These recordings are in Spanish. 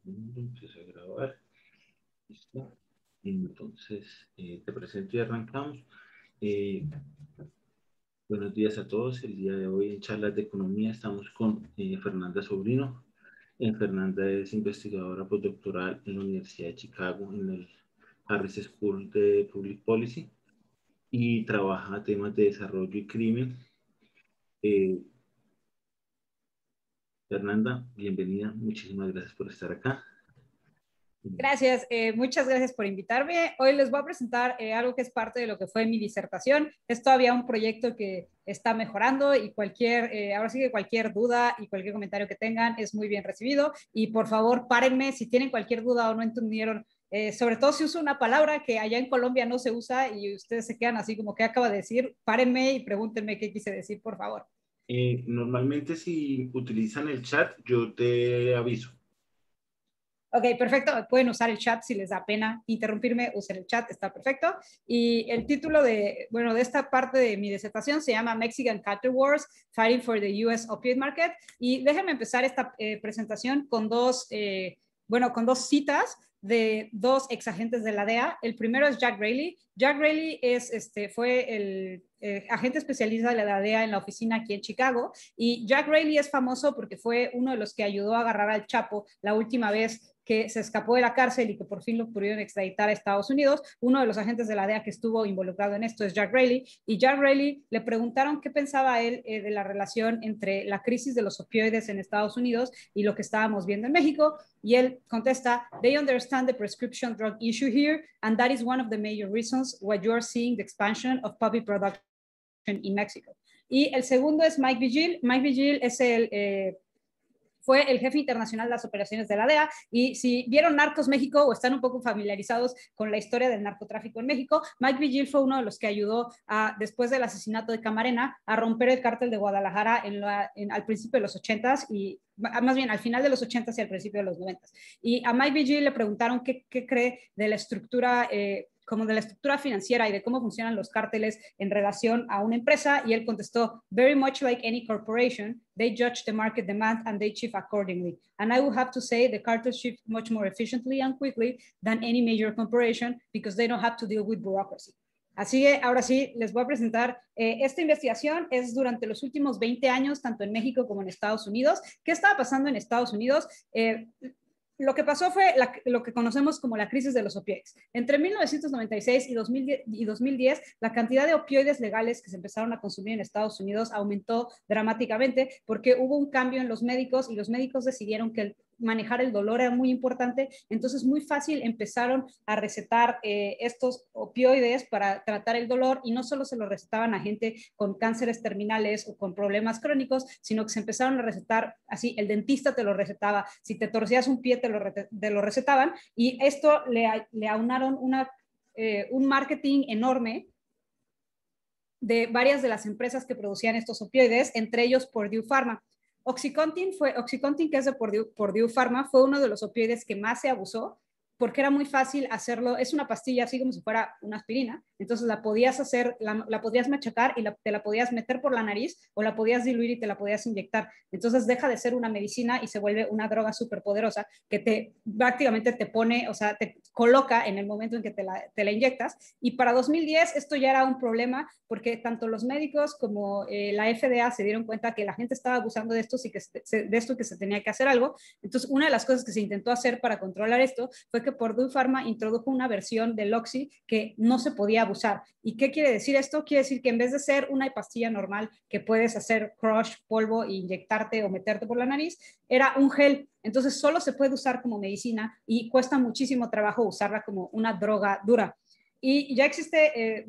Empiezo a grabar. Listo. Entonces, te presento y arrancamos. Eh, Buenos días a todos. El día de hoy en Charlas de Economía estamos con Fernanda Sobrino. Fernanda es investigadora postdoctoral en la Universidad de Chicago en el Harris School de Public Policy y trabaja temas de desarrollo y crimen. Eh, Fernanda, bienvenida. Muchísimas gracias por estar acá. Gracias, muchas gracias por invitarme. Hoy les voy a presentar algo que es parte de lo que fue mi disertación. Es todavía un proyecto que está mejorando y ahora sí que cualquier duda y cualquier comentario que tengan es muy bien recibido. Y por favor, párenme si tienen cualquier duda o no entendieron. Sobre todo si uso una palabra que allá en Colombia no se usa y ustedes se quedan así como que acaba de decir, párenme y pregúntenme qué quise decir, por favor. Normalmente si utilizan el chat, yo te aviso. Ok, perfecto. Pueden usar el chat si les da pena interrumpirme, usen el chat, está perfecto. Y el título de esta parte de mi disertación se llama Mexican Cattle Wars, Fighting for the US Opioid Market. Y déjenme empezar esta presentación con con dos citas de dos ex agentes de la DEA. El primero es Jack Raley. Jack Raley fue el agente especialista de la DEA en la oficina aquí en Chicago. Y Jack Raley es famoso porque fue uno de los que ayudó a agarrar al Chapo la última vez que se escapó de la cárcel y que por fin lo pudieron extraditar a Estados Unidos. Uno de los agentes de la DEA que estuvo involucrado en esto es Jack Raley. Y Jack Raley le preguntaron qué pensaba él de la relación entre la crisis de los opioides en Estados Unidos y lo que estábamos viendo en México. Y él contesta, they understand the prescription drug issue here, and that is one of the major reasons why you are seeing the expansion of puppy production in Mexico. Y el segundo es Mike Vigil. Mike Vigil es fue el jefe internacional de las operaciones de la DEA, y si vieron Narcos México o están un poco familiarizados con la historia del narcotráfico en México, Mike Vigil fue uno de los que ayudó después del asesinato de Camarena a romper el cártel de Guadalajara al principio de los 80s y más bien al final de los 80s y al principio de los 90s. Y a Mike Vigil le preguntaron qué cree de la estructura como de la estructura financiera y de cómo funcionan los cárteles en relación a una empresa, y él contestó, very much like any corporation, they judge the market demand and they shift accordingly. And I would have to say the cartels shift much more efficiently and quickly than any major corporation because they don't have to deal with bureaucracy. Así que ahora sí, les voy a presentar esta investigación. Es durante los últimos 20 años, tanto en México como en Estados Unidos. ¿Qué estaba pasando en Estados Unidos? Lo que pasó fue lo que conocemos como la crisis de los opioides. Entre 1996 y 2010, la cantidad de opioides legales que se empezaron a consumir en Estados Unidos aumentó dramáticamente porque hubo un cambio en los médicos y los médicos decidieron que manejar el dolor era muy importante. Entonces, muy fácil empezaron a recetar estos opioides para tratar el dolor, y no solo se lo recetaban a gente con cánceres terminales o con problemas crónicos, sino que se empezaron a recetar así, el dentista te lo recetaba, si te torcías un pie te lo recetaban, y esto le aunaron un marketing enorme de varias de las empresas que producían estos opioides, entre ellos Purdue Pharma. Oxycontin, que es de Purdue Pharma, fue uno de los opioides que más se abusó porque era muy fácil hacerlo. Es una pastilla así como si fuera una aspirina, entonces la podías hacer, la podías machacar y te la podías meter por la nariz, o la podías diluir y te la podías inyectar. Entonces deja de ser una medicina y se vuelve una droga súper poderosa que prácticamente te pone, o sea, te coloca en el momento en que te la inyectas. Y para 2010 esto ya era un problema porque tanto los médicos como la FDA se dieron cuenta que la gente estaba abusando de esto y que se tenía que hacer algo. Entonces, una de las cosas que se intentó hacer para controlar esto fue que Purdue Pharma introdujo una versión del Oxy que no se podía abusar. ¿Y qué quiere decir esto? Quiere decir que en vez de ser una pastilla normal que puedes hacer crush, polvo, e inyectarte o meterte por la nariz, era un gel. Entonces solo se puede usar como medicina y cuesta muchísimo trabajo usarla como una droga dura. Y ya existe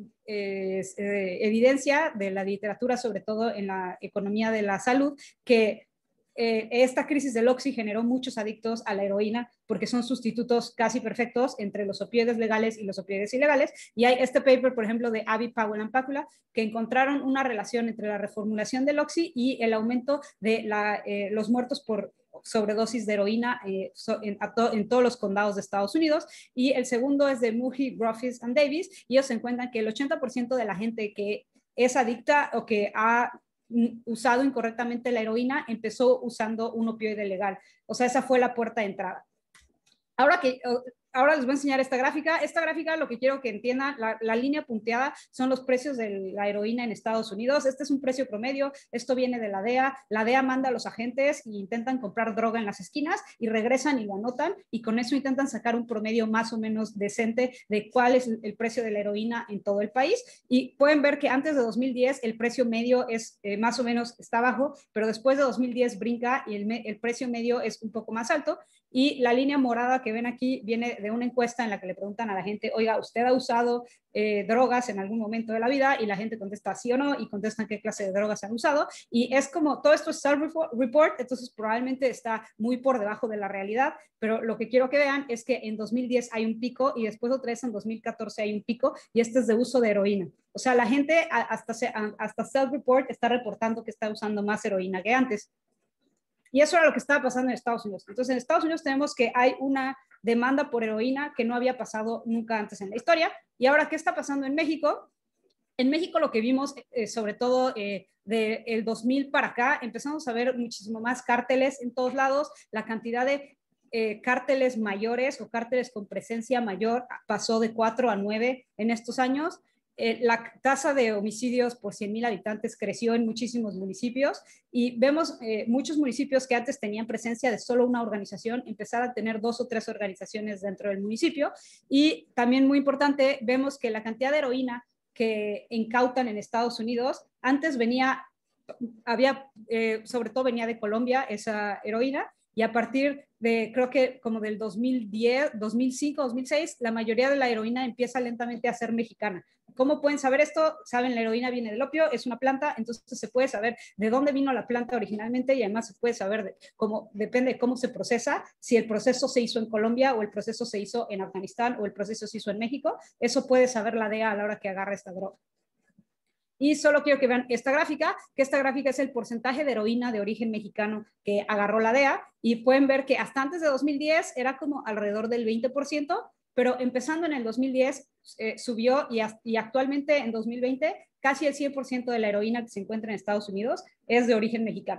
evidencia de la literatura, sobre todo en la economía de la salud, que esta crisis del Oxy generó muchos adictos a la heroína porque son sustitutos casi perfectos entre los opioides legales y los opioides ilegales. Y hay este paper, por ejemplo, de Abby Powell and Pakula, que encontraron una relación entre la reformulación del Oxy y el aumento de los muertos por sobredosis de heroína en todos los condados de Estados Unidos. Y el segundo es de Muji, Griffiths and Davis, y ellos se encuentran que el 80% de la gente que es adicta o que ha usado incorrectamente la heroína empezó usando un opioide legal. O sea, esa fue la puerta de entrada. Ahora les voy a enseñar esta gráfica. Esta gráfica, lo que quiero que entiendan, la línea punteada son los precios de la heroína en Estados Unidos. Este es un precio promedio. Esto viene de la DEA. La DEA manda a los agentes y intentan comprar droga en las esquinas y regresan y lo anotan y con eso intentan sacar un promedio más o menos decente de cuál es el precio de la heroína en todo el país. Y pueden ver que antes de 2010 el precio medio es más o menos está bajo, pero después de 2010 brinca y el precio medio es un poco más alto. Y la línea morada que ven aquí viene de una encuesta en la que le preguntan a la gente, oiga, ¿usted ha usado drogas en algún momento de la vida? Y la gente contesta sí o no y contestan qué clase de drogas han usado. Y es como, todo esto es self-report, entonces probablemente está muy por debajo de la realidad, pero lo que quiero que vean es que en 2010 hay un pico y después otra vez en 2014 hay un pico y este es de uso de heroína. O sea, la gente hasta self-report está reportando que está usando más heroína que antes. Y eso era lo que estaba pasando en Estados Unidos. Entonces, en Estados Unidos tenemos que hay una demanda por heroína que no había pasado nunca antes en la historia. Y ahora, ¿qué está pasando en México? En México lo que vimos, sobre todo del 2000 para acá, empezamos a ver muchísimo más cárteles en todos lados. La cantidad de cárteles mayores o cárteles con presencia mayor pasó de 4 a 9 en estos años. La tasa de homicidios por 100,000 habitantes creció en muchísimos municipios y vemos muchos municipios que antes tenían presencia de solo una organización empezar a tener 2 o 3 organizaciones dentro del municipio. Y también muy importante, vemos que la cantidad de heroína que incautan en Estados Unidos antes sobre todo venía de Colombia esa heroína, y a partir de, creo que como del 2010, 2005, 2006, la mayoría de la heroína empieza lentamente a ser mexicana. ¿Cómo pueden saber esto? Saben, la heroína viene del opio, es una planta, entonces se puede saber de dónde vino la planta originalmente y además se puede saber depende de cómo se procesa, si el proceso se hizo en Colombia o el proceso se hizo en Afganistán o el proceso se hizo en México. Eso puede saber la DEA a la hora que agarra esta droga. Y solo quiero que vean esta gráfica, que esta gráfica es el porcentaje de heroína de origen mexicano que agarró la DEA, y pueden ver que hasta antes de 2010 era como alrededor del 20%, pero empezando en el 2010 subió y actualmente en 2020 casi el 100% de la heroína que se encuentra en Estados Unidos es de origen mexicano.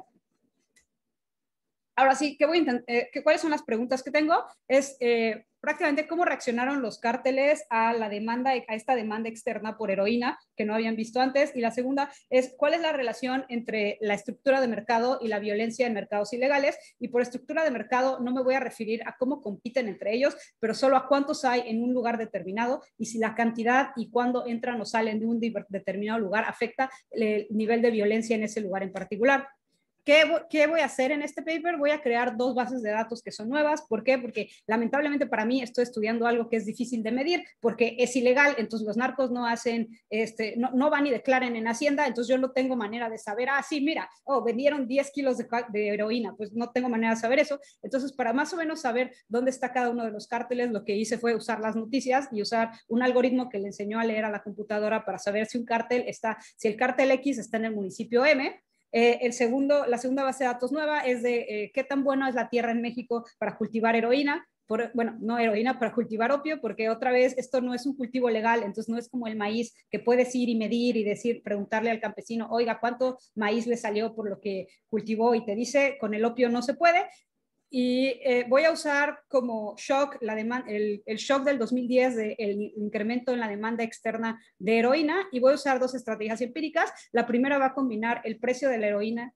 Ahora sí, ¿cuáles son las preguntas que tengo? Es prácticamente cómo reaccionaron los cárteles a esta demanda externa por heroína que no habían visto antes. Y la segunda es, ¿cuál es la relación entre la estructura de mercado y la violencia en mercados ilegales? Y por estructura de mercado no me voy a referir a cómo compiten entre ellos, pero solo a cuántos hay en un lugar determinado y si la cantidad y cuándo entran o salen de un determinado lugar afecta el nivel de violencia en ese lugar en particular. ¿Qué voy a hacer en este paper? Voy a crear 2 bases de datos que son nuevas. ¿Por qué? Porque lamentablemente para mí estoy estudiando algo que es difícil de medir porque es ilegal, entonces los narcos no hacen, no van y declaran en Hacienda, entonces yo no tengo manera de saber, sí, mira, vendieron 10 kilos de heroína, pues no tengo manera de saber eso. Entonces, para más o menos saber dónde está cada uno de los cárteles, lo que hice fue usar las noticias y usar un algoritmo que le enseñó a leer a la computadora para saber si si el cártel X está en el municipio M. La segunda base de datos nueva es de qué tan buena es la tierra en México para cultivar heroína. No heroína, para cultivar opio, porque otra vez esto no es un cultivo legal, entonces no es como el maíz que puedes ir y medir y preguntarle al campesino, oiga, ¿cuánto maíz le salió por lo que cultivó? Y te dice, con el opio no se puede. Y voy a usar como shock el shock del 2010 del incremento en la demanda externa de heroína, y voy a usar 2 estrategias empíricas. La primera va a combinar el precio de la heroína.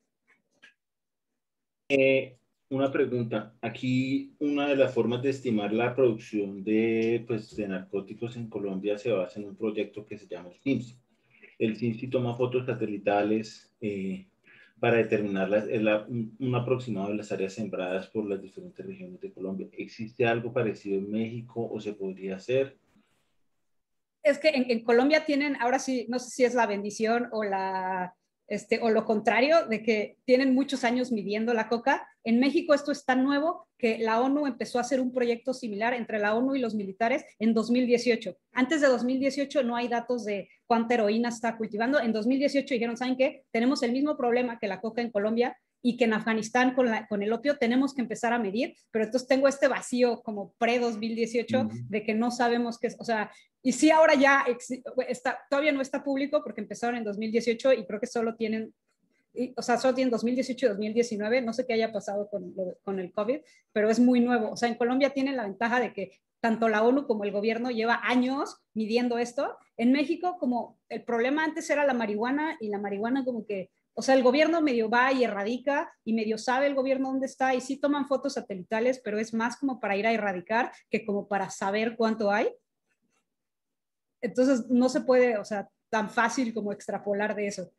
Una pregunta. Aquí una de las formas de estimar la producción de narcóticos en Colombia se basa en un proyecto que se llama el CIMSI. El CIMSI toma fotos satelitales para determinar un aproximado de las áreas sembradas por las diferentes regiones de Colombia. ¿Existe algo parecido en México o se podría hacer? Es que en Colombia tienen, ahora sí, no sé si es la bendición o lo contrario, de que tienen muchos años midiendo la coca. En México esto es tan nuevo que la ONU empezó a hacer un proyecto similar entre la ONU y los militares en 2018. Antes de 2018 no hay datos de cuánta heroína está cultivando. En 2018 dijeron, ¿saben qué? Tenemos el mismo problema que la coca en Colombia y que en Afganistán con el opio tenemos que empezar a medir, pero entonces tengo este vacío como pre-2018 de que no sabemos qué es, o sea, y sí ahora ya todavía no está público porque empezaron en 2018 y creo que solo tienen o sea, solo tienen 2018 y 2019, no sé qué haya pasado con el COVID, pero es muy nuevo. O sea, en Colombia tienen la ventaja de que tanto la ONU como el gobierno lleva años midiendo esto. En México, como el problema antes era la marihuana, y la marihuana como que, o sea, el gobierno medio va y erradica, y medio sabe el gobierno dónde está, y sí toman fotos satelitales, pero es más como para ir a erradicar que como para saber cuánto hay. Entonces, no se puede, o sea, tan fácil como extrapolar de eso.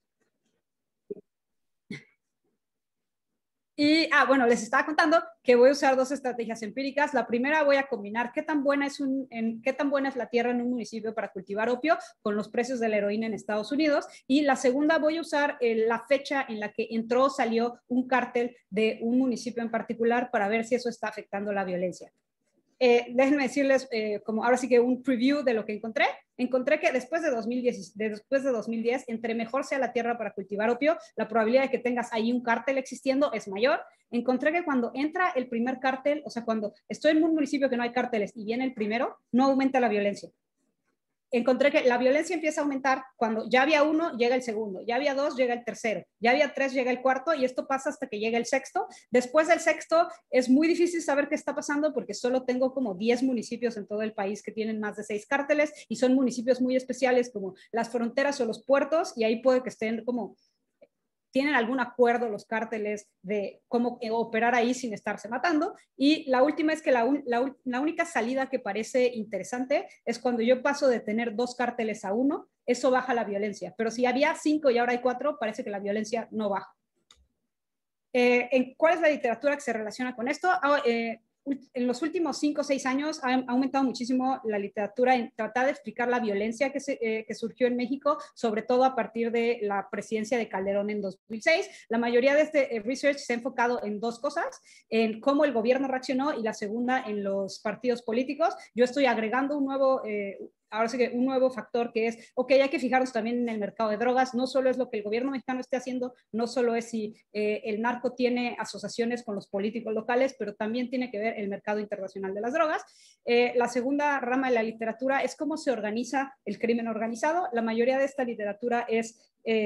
Y, bueno, les estaba contando que voy a usar dos estrategias empíricas. La primera, voy a combinar qué tan buena es la tierra en un municipio para cultivar opio con los precios de la heroína en Estados Unidos. Y la segunda, voy a usar la fecha en la que entró o salió un cártel de un municipio en particular para ver si eso está afectando la violencia. Déjenme decirles, como ahora sí que un preview de lo que encontré. Encontré que después de 2010, entre mejor sea la tierra para cultivar opio, la probabilidad de que tengas ahí un cártel existiendo es mayor. Encontré que cuando entra el primer cártel, o sea, cuando estoy en un municipio que no hay cárteles y viene el primero, no aumenta la violencia. Encontré que la violencia empieza a aumentar cuando ya había uno, llega el segundo, ya había dos, llega el tercero, ya había tres, llega el cuarto, y esto pasa hasta que llega el sexto. Después del sexto es muy difícil saber qué está pasando porque solo tengo como 10 municipios en todo el país que tienen más de 6 cárteles, y son municipios muy especiales como las fronteras o los puertos, y ahí puede que estén como tienen algún acuerdo los cárteles de cómo operar ahí sin estarse matando. Y la última es que la única salida que parece interesante es cuando yo paso de tener 2 cárteles a 1, eso baja la violencia. Pero si había 5 y ahora hay 4, parece que la violencia no baja. ¿Cuál es la literatura que se relaciona con esto? En los últimos 5 o 6 años ha aumentado muchísimo la literatura en tratar de explicar la violencia que surgió en México, sobre todo a partir de la presidencia de Calderón en 2006. La mayoría de este research se ha enfocado en 2 cosas, en cómo el gobierno reaccionó, y la segunda en los partidos políticos. Yo estoy agregando un nuevo ahora sí que un nuevo factor que es, ok, hay que fijarnos también en el mercado de drogas. No solo es lo que el gobierno mexicano esté haciendo, no solo es si el narco tiene asociaciones con los políticos locales, pero también tiene que ver el mercado internacional de las drogas. La segunda rama de la literatura es cómo se organiza el crimen organizado. La mayoría de esta literatura es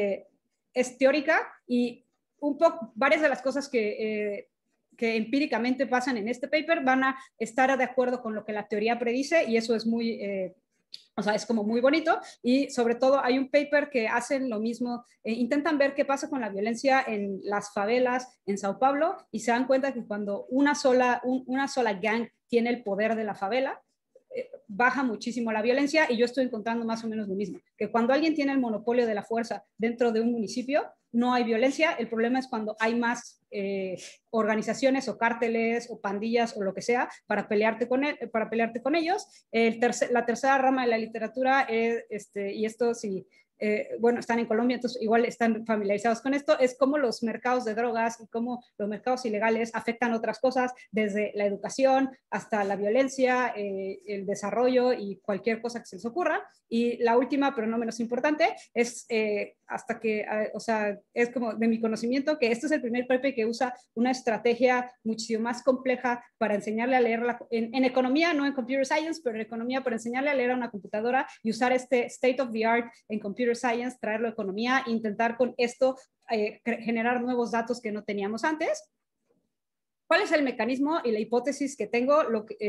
teórica, y un poco varias de las cosas que empíricamente pasan en este paper van a estar de acuerdo con lo que la teoría predice, y eso es muy o sea, es como muy bonito. Y sobre todo hay un paper que hacen lo mismo, intentan ver qué pasa con la violencia en las favelas en Sao Paulo, y se dan cuenta que cuando una sola gang tiene el poder de la favela, baja muchísimo la violencia. Y yo estoy encontrando más o menos lo mismo, que cuando alguien tiene el monopolio de la fuerza dentro de un municipio, no hay violencia. El problema es cuando hay más organizaciones o cárteles o pandillas o lo que sea para pelearte con ellos. La tercera rama de la literatura es, y esto sí, bueno, están en Colombia, entonces igual están familiarizados con esto, es cómo los mercados de drogas y cómo los mercados ilegales afectan otras cosas, desde la educación hasta la violencia, el desarrollo y cualquier cosa que se les ocurra. Y la última, pero no menos importante, es hasta que, o sea, es como de mi conocimiento que este es el primer paper que usa una estrategia muchísimo más compleja para enseñarle a leer en economía, no en computer science, pero en economía, para enseñarle a leer a una computadora y usar este state of the art en computer science, traerlo a economía, e intentar con esto generar nuevos datos que no teníamos antes. ¿Cuál es el mecanismo y la hipótesis que tengo,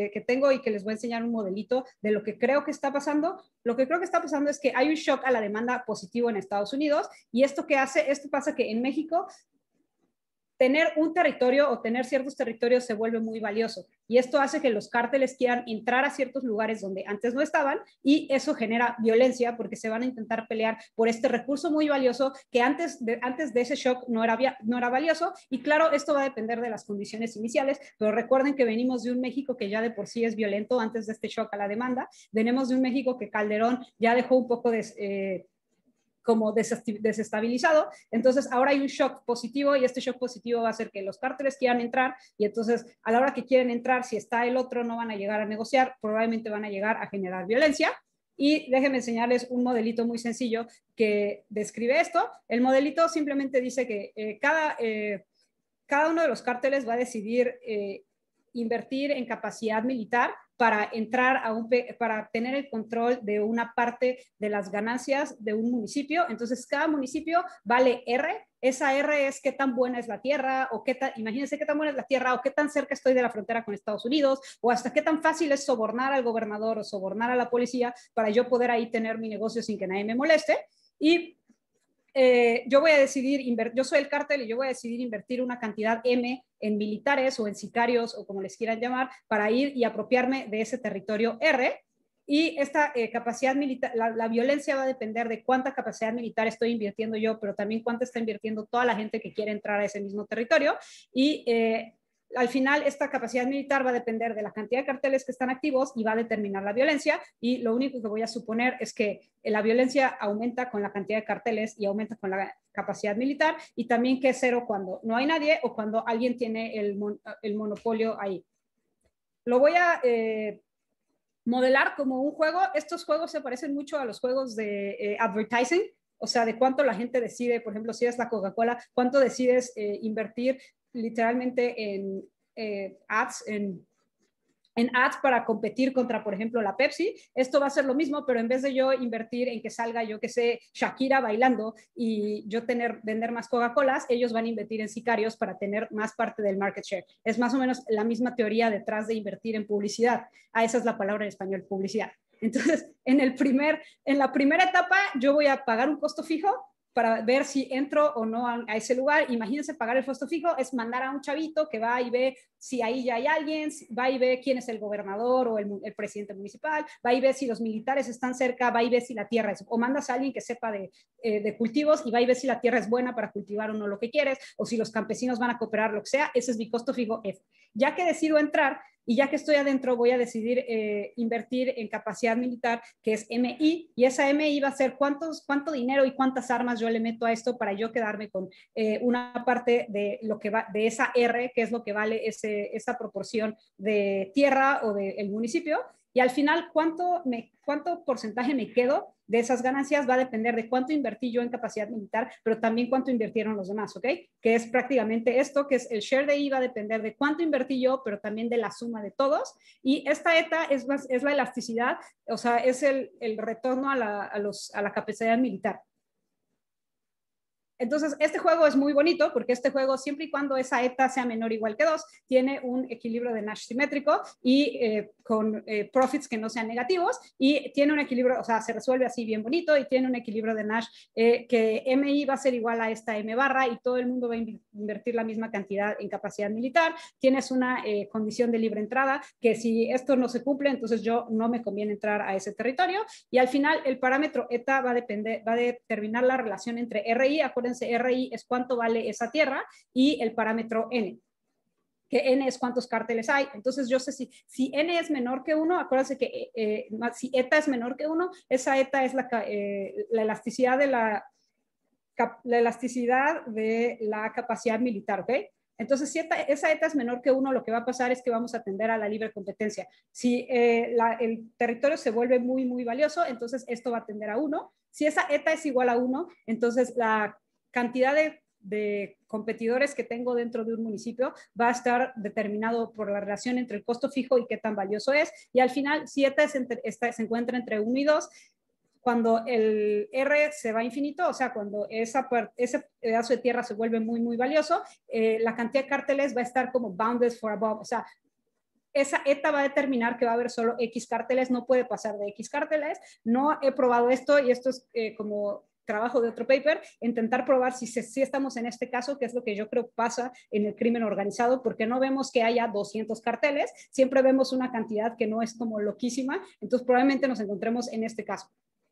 y que les voy a enseñar un modelito de lo que creo que está pasando? Lo que creo que está pasando es que hay un shock a la demanda positivo en Estados Unidos, y esto pasa que en México tener un territorio o tener ciertos territorios se vuelve muy valioso, y esto hace que los cárteles quieran entrar a ciertos lugares donde antes no estaban, y eso genera violencia porque se van a intentar pelear por este recurso muy valioso que antes de ese shock no era valioso. Y claro, esto va a depender de las condiciones iniciales, pero recuerden que venimos de un México que ya de por sí es violento antes de este shock a la demanda. Venimos de un México que Calderón ya dejó un poco como desestabilizado. Entonces ahora hay un shock positivo, y este shock positivo va a hacer que los cárteles quieran entrar, y entonces a la hora que quieren entrar, si está el otro, no van a llegar a negociar, probablemente van a llegar a generar violencia. Y déjenme enseñarles un modelito muy sencillo que describe esto. El modelito simplemente dice que cada uno de los cárteles va a decidir invertir en capacidad militar para entrar para tener el control de una parte de las ganancias de un municipio. Entonces, cada municipio vale R. Esa R es qué tan buena es la tierra, o imagínense qué tan buena es la tierra, o qué tan cerca estoy de la frontera con Estados Unidos, o hasta qué tan fácil es sobornar al gobernador o sobornar a la policía para yo poder ahí tener mi negocio sin que nadie me moleste. Y yo voy a decidir, yo soy el cártel y yo voy a decidir invertir una cantidad M en militares o en sicarios o como les quieran llamar para ir y apropiarme de ese territorio R. Y esta capacidad militar, la violencia va a depender de cuánta capacidad militar estoy invirtiendo yo, pero también cuánta está invirtiendo toda la gente que quiere entrar a ese mismo territorio. Y al final, esta capacidad militar va a depender de la cantidad de carteles que están activos y va a determinar la violencia. Y lo único que voy a suponer es que la violencia aumenta con la cantidad de carteles y aumenta con la capacidad militar, y también que es cero cuando no hay nadie o cuando alguien tiene el monopolio ahí. Lo voy a modelar como un juego. Estos juegos se parecen mucho a los juegos de advertising, o sea, de cuánto la gente decide, por ejemplo, si es la Coca-Cola, cuánto decides invertir literalmente en ads, en ads para competir contra, por ejemplo, la Pepsi. Esto va a ser lo mismo, pero en vez de yo invertir en que salga, yo que sé, Shakira bailando y yo vender más Coca-Colas, ellos van a invertir en sicarios para tener más parte del market share. Es más o menos la misma teoría detrás de invertir en publicidad. Esa es la palabra en español, publicidad. Entonces, en la primera etapa, yo voy a pagar un costo fijo para ver si entro o no a ese lugar. Imagínense, pagar el costo fijo es mandar a un chavito que va y ve si ahí ya hay alguien, va y ve quién es el gobernador o el presidente municipal, va y ve si los militares están cerca, va y ve si la tierra es, o mandas a alguien que sepa de cultivos y va y ve si la tierra es buena para cultivar o no lo que quieres, o si los campesinos van a cooperar, lo que sea. Ese es mi costo fijo F. Ya que decido entrar, y ya que estoy adentro, voy a decidir invertir en capacidad militar, que es MI, y esa MI va a ser cuánto dinero y cuántas armas yo le meto a esto para yo quedarme con una parte de lo que va, de esa R, que es lo que vale esa proporción de tierra o del municipio. Y al final, cuánto porcentaje me quedo de esas ganancias va a depender de cuánto invertí yo en capacidad militar, pero también cuánto invirtieron los demás, ¿ok? Que es prácticamente esto, que es el share de I va a depender de cuánto invertí yo, pero también de la suma de todos. Y esta ETA es la elasticidad, o sea, es el retorno a la capacidad militar. Entonces, este juego es muy bonito porque este juego, siempre y cuando esa eta sea menor o igual que 2, tiene un equilibrio de Nash simétrico y con profits que no sean negativos, y tiene un equilibrio, o sea, se resuelve así bien bonito, y tiene un equilibrio de Nash que MI va a ser igual a esta M barra y todo el mundo va a invertir la misma cantidad en capacidad militar. Tienes una condición de libre entrada que si esto no se cumple, entonces yo no me conviene entrar a ese territorio, y al final el parámetro eta va a determinar la relación entre RI, acuérdense, RI es cuánto vale esa tierra, y el parámetro N, que N es cuántos cárteles hay. Entonces yo sé si N es menor que 1, acuérdense que si eta es menor que 1, esa eta es la elasticidad de la elasticidad de la capacidad militar, ¿ok? Entonces, si esa ETA es menor que 1, lo que va a pasar es que vamos a atender a la libre competencia. Si el territorio se vuelve muy, muy valioso, entonces esto va a tender a 1. Si esa ETA es igual a 1, entonces la cantidad de competidores que tengo dentro de un municipio va a estar determinado por la relación entre el costo fijo y qué tan valioso es. Y al final, si ETA se encuentra entre 1 y 2, cuando el R se va a infinito, o sea, cuando ese pedazo de tierra se vuelve muy, muy valioso, la cantidad de cárteles va a estar como bounded for above, o sea, esa ETA va a determinar que va a haber solo X cárteles, no puede pasar de X cárteles. No he probado esto, y esto es como trabajo de otro paper, intentar probar si estamos en este caso, que es lo que yo creo pasa en el crimen organizado, porque no vemos que haya 200 carteles, siempre vemos una cantidad que no es como loquísima, entonces probablemente nos encontremos en este caso.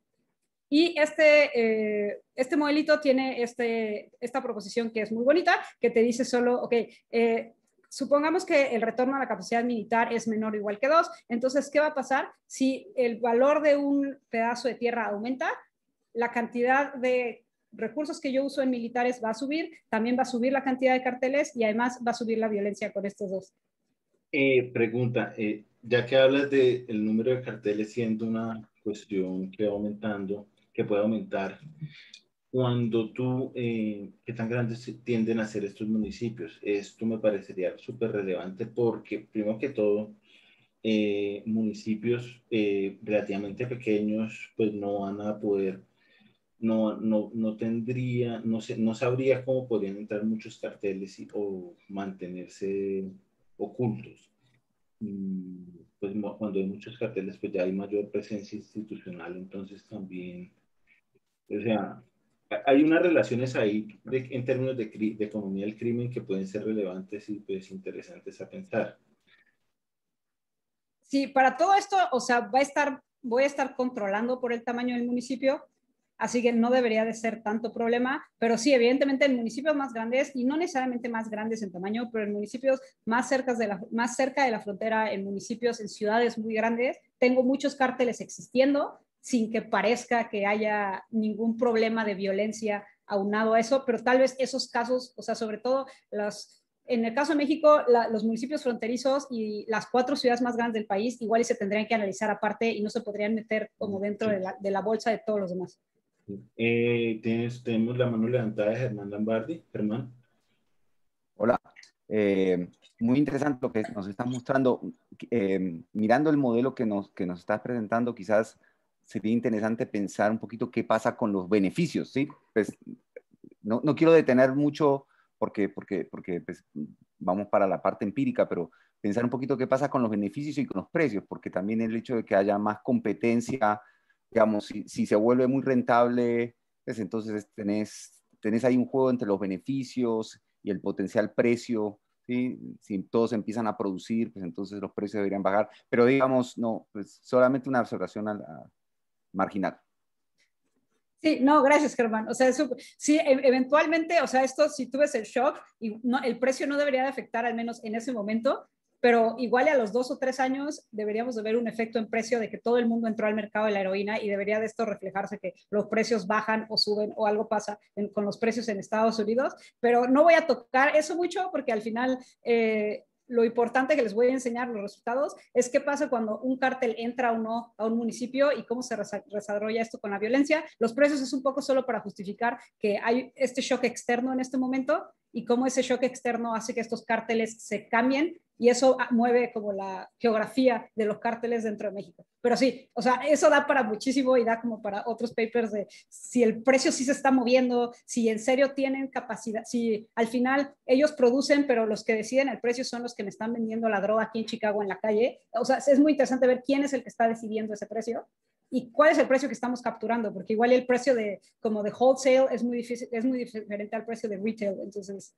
Y este modelito tiene esta proposición que es muy bonita, que te dice solo, ok, supongamos que el retorno a la capacidad militar es menor o igual que 2, entonces, ¿qué va a pasar? Si el valor de un pedazo de tierra aumenta, la cantidad de recursos que yo uso en militares va a subir, también va a subir la cantidad de carteles y además va a subir la violencia con estos dos. Pregunta, ya que hablas del número de carteles siendo una cuestión que va aumentando, que puede aumentar, cuando tú, ¿qué tan grandes tienden a ser estos municipios? Esto me parecería súper relevante porque, primero que todo, municipios relativamente pequeños, pues no van a poder, no tendría, no sabría cómo podrían entrar muchos carteles o mantenerse ocultos. Pues cuando hay muchos carteles, pues ya hay mayor presencia institucional, entonces también, o sea, hay unas relaciones ahí en términos de economía del crimen que pueden ser relevantes y pues interesantes a pensar. Sí, para todo esto, o sea, voy a estar controlando por el tamaño del municipio, así que no debería de ser tanto problema, pero sí, evidentemente en municipios más grandes, y no necesariamente más grandes en tamaño, pero en municipios más cerca de la frontera, en municipios, en ciudades muy grandes, tengo muchos cárteles existiendo sin que parezca que haya ningún problema de violencia aunado a eso, pero tal vez esos casos, o sea, sobre todo en el caso de México, los municipios fronterizos y las 4 ciudades más grandes del país igual y se tendrían que analizar aparte y no se podrían meter como dentro Sí. de la bolsa de todos los demás. Tenemos la mano levantada de Germán Lambardi. Germán. Hola. Muy interesante lo que nos estás mostrando. Mirando el modelo que nos estás presentando, quizás sería interesante pensar un poquito qué pasa con los beneficios, ¿sí? Pues, no quiero detener mucho porque pues, vamos para la parte empírica, pero pensar un poquito qué pasa con los beneficios y con los precios, porque también el hecho de que haya más competencia, digamos, si se vuelve muy rentable, pues entonces tenés ahí un juego entre los beneficios y el potencial precio, ¿sí? Si todos empiezan a producir, pues entonces los precios deberían bajar, pero digamos, no, pues solamente una observación marginal. Sí, no, gracias, Germán. O sea, sí, eventualmente, o sea, esto, si tú ves el shock, y no, el precio no debería de afectar, al menos en ese momento, pero igual a los 2 o 3 años deberíamos de ver un efecto en precio de que todo el mundo entró al mercado de la heroína y debería de esto reflejarse que los precios bajan o suben o algo pasa con los precios en Estados Unidos, pero no voy a tocar eso mucho porque al final lo importante que les voy a enseñar los resultados es qué pasa cuando un cártel entra o no a un municipio y cómo se desarrolla esto con la violencia. Los precios es un poco solo para justificar que hay este shock externo en este momento y cómo ese shock externo hace que estos cárteles se cambien y eso mueve como la geografía de los cárteles dentro de México. Pero sí, o sea, eso da para muchísimo y da como para otros papers de si el precio sí se está moviendo, si en serio tienen capacidad, si al final ellos producen, pero los que deciden el precio son los que me están vendiendo la droga aquí en Chicago en la calle. O sea, es muy interesante ver quién es el que está decidiendo ese precio y cuál es el precio que estamos capturando, porque igual el precio de como de wholesale es muy difícil, es muy diferente al precio de retail, entonces.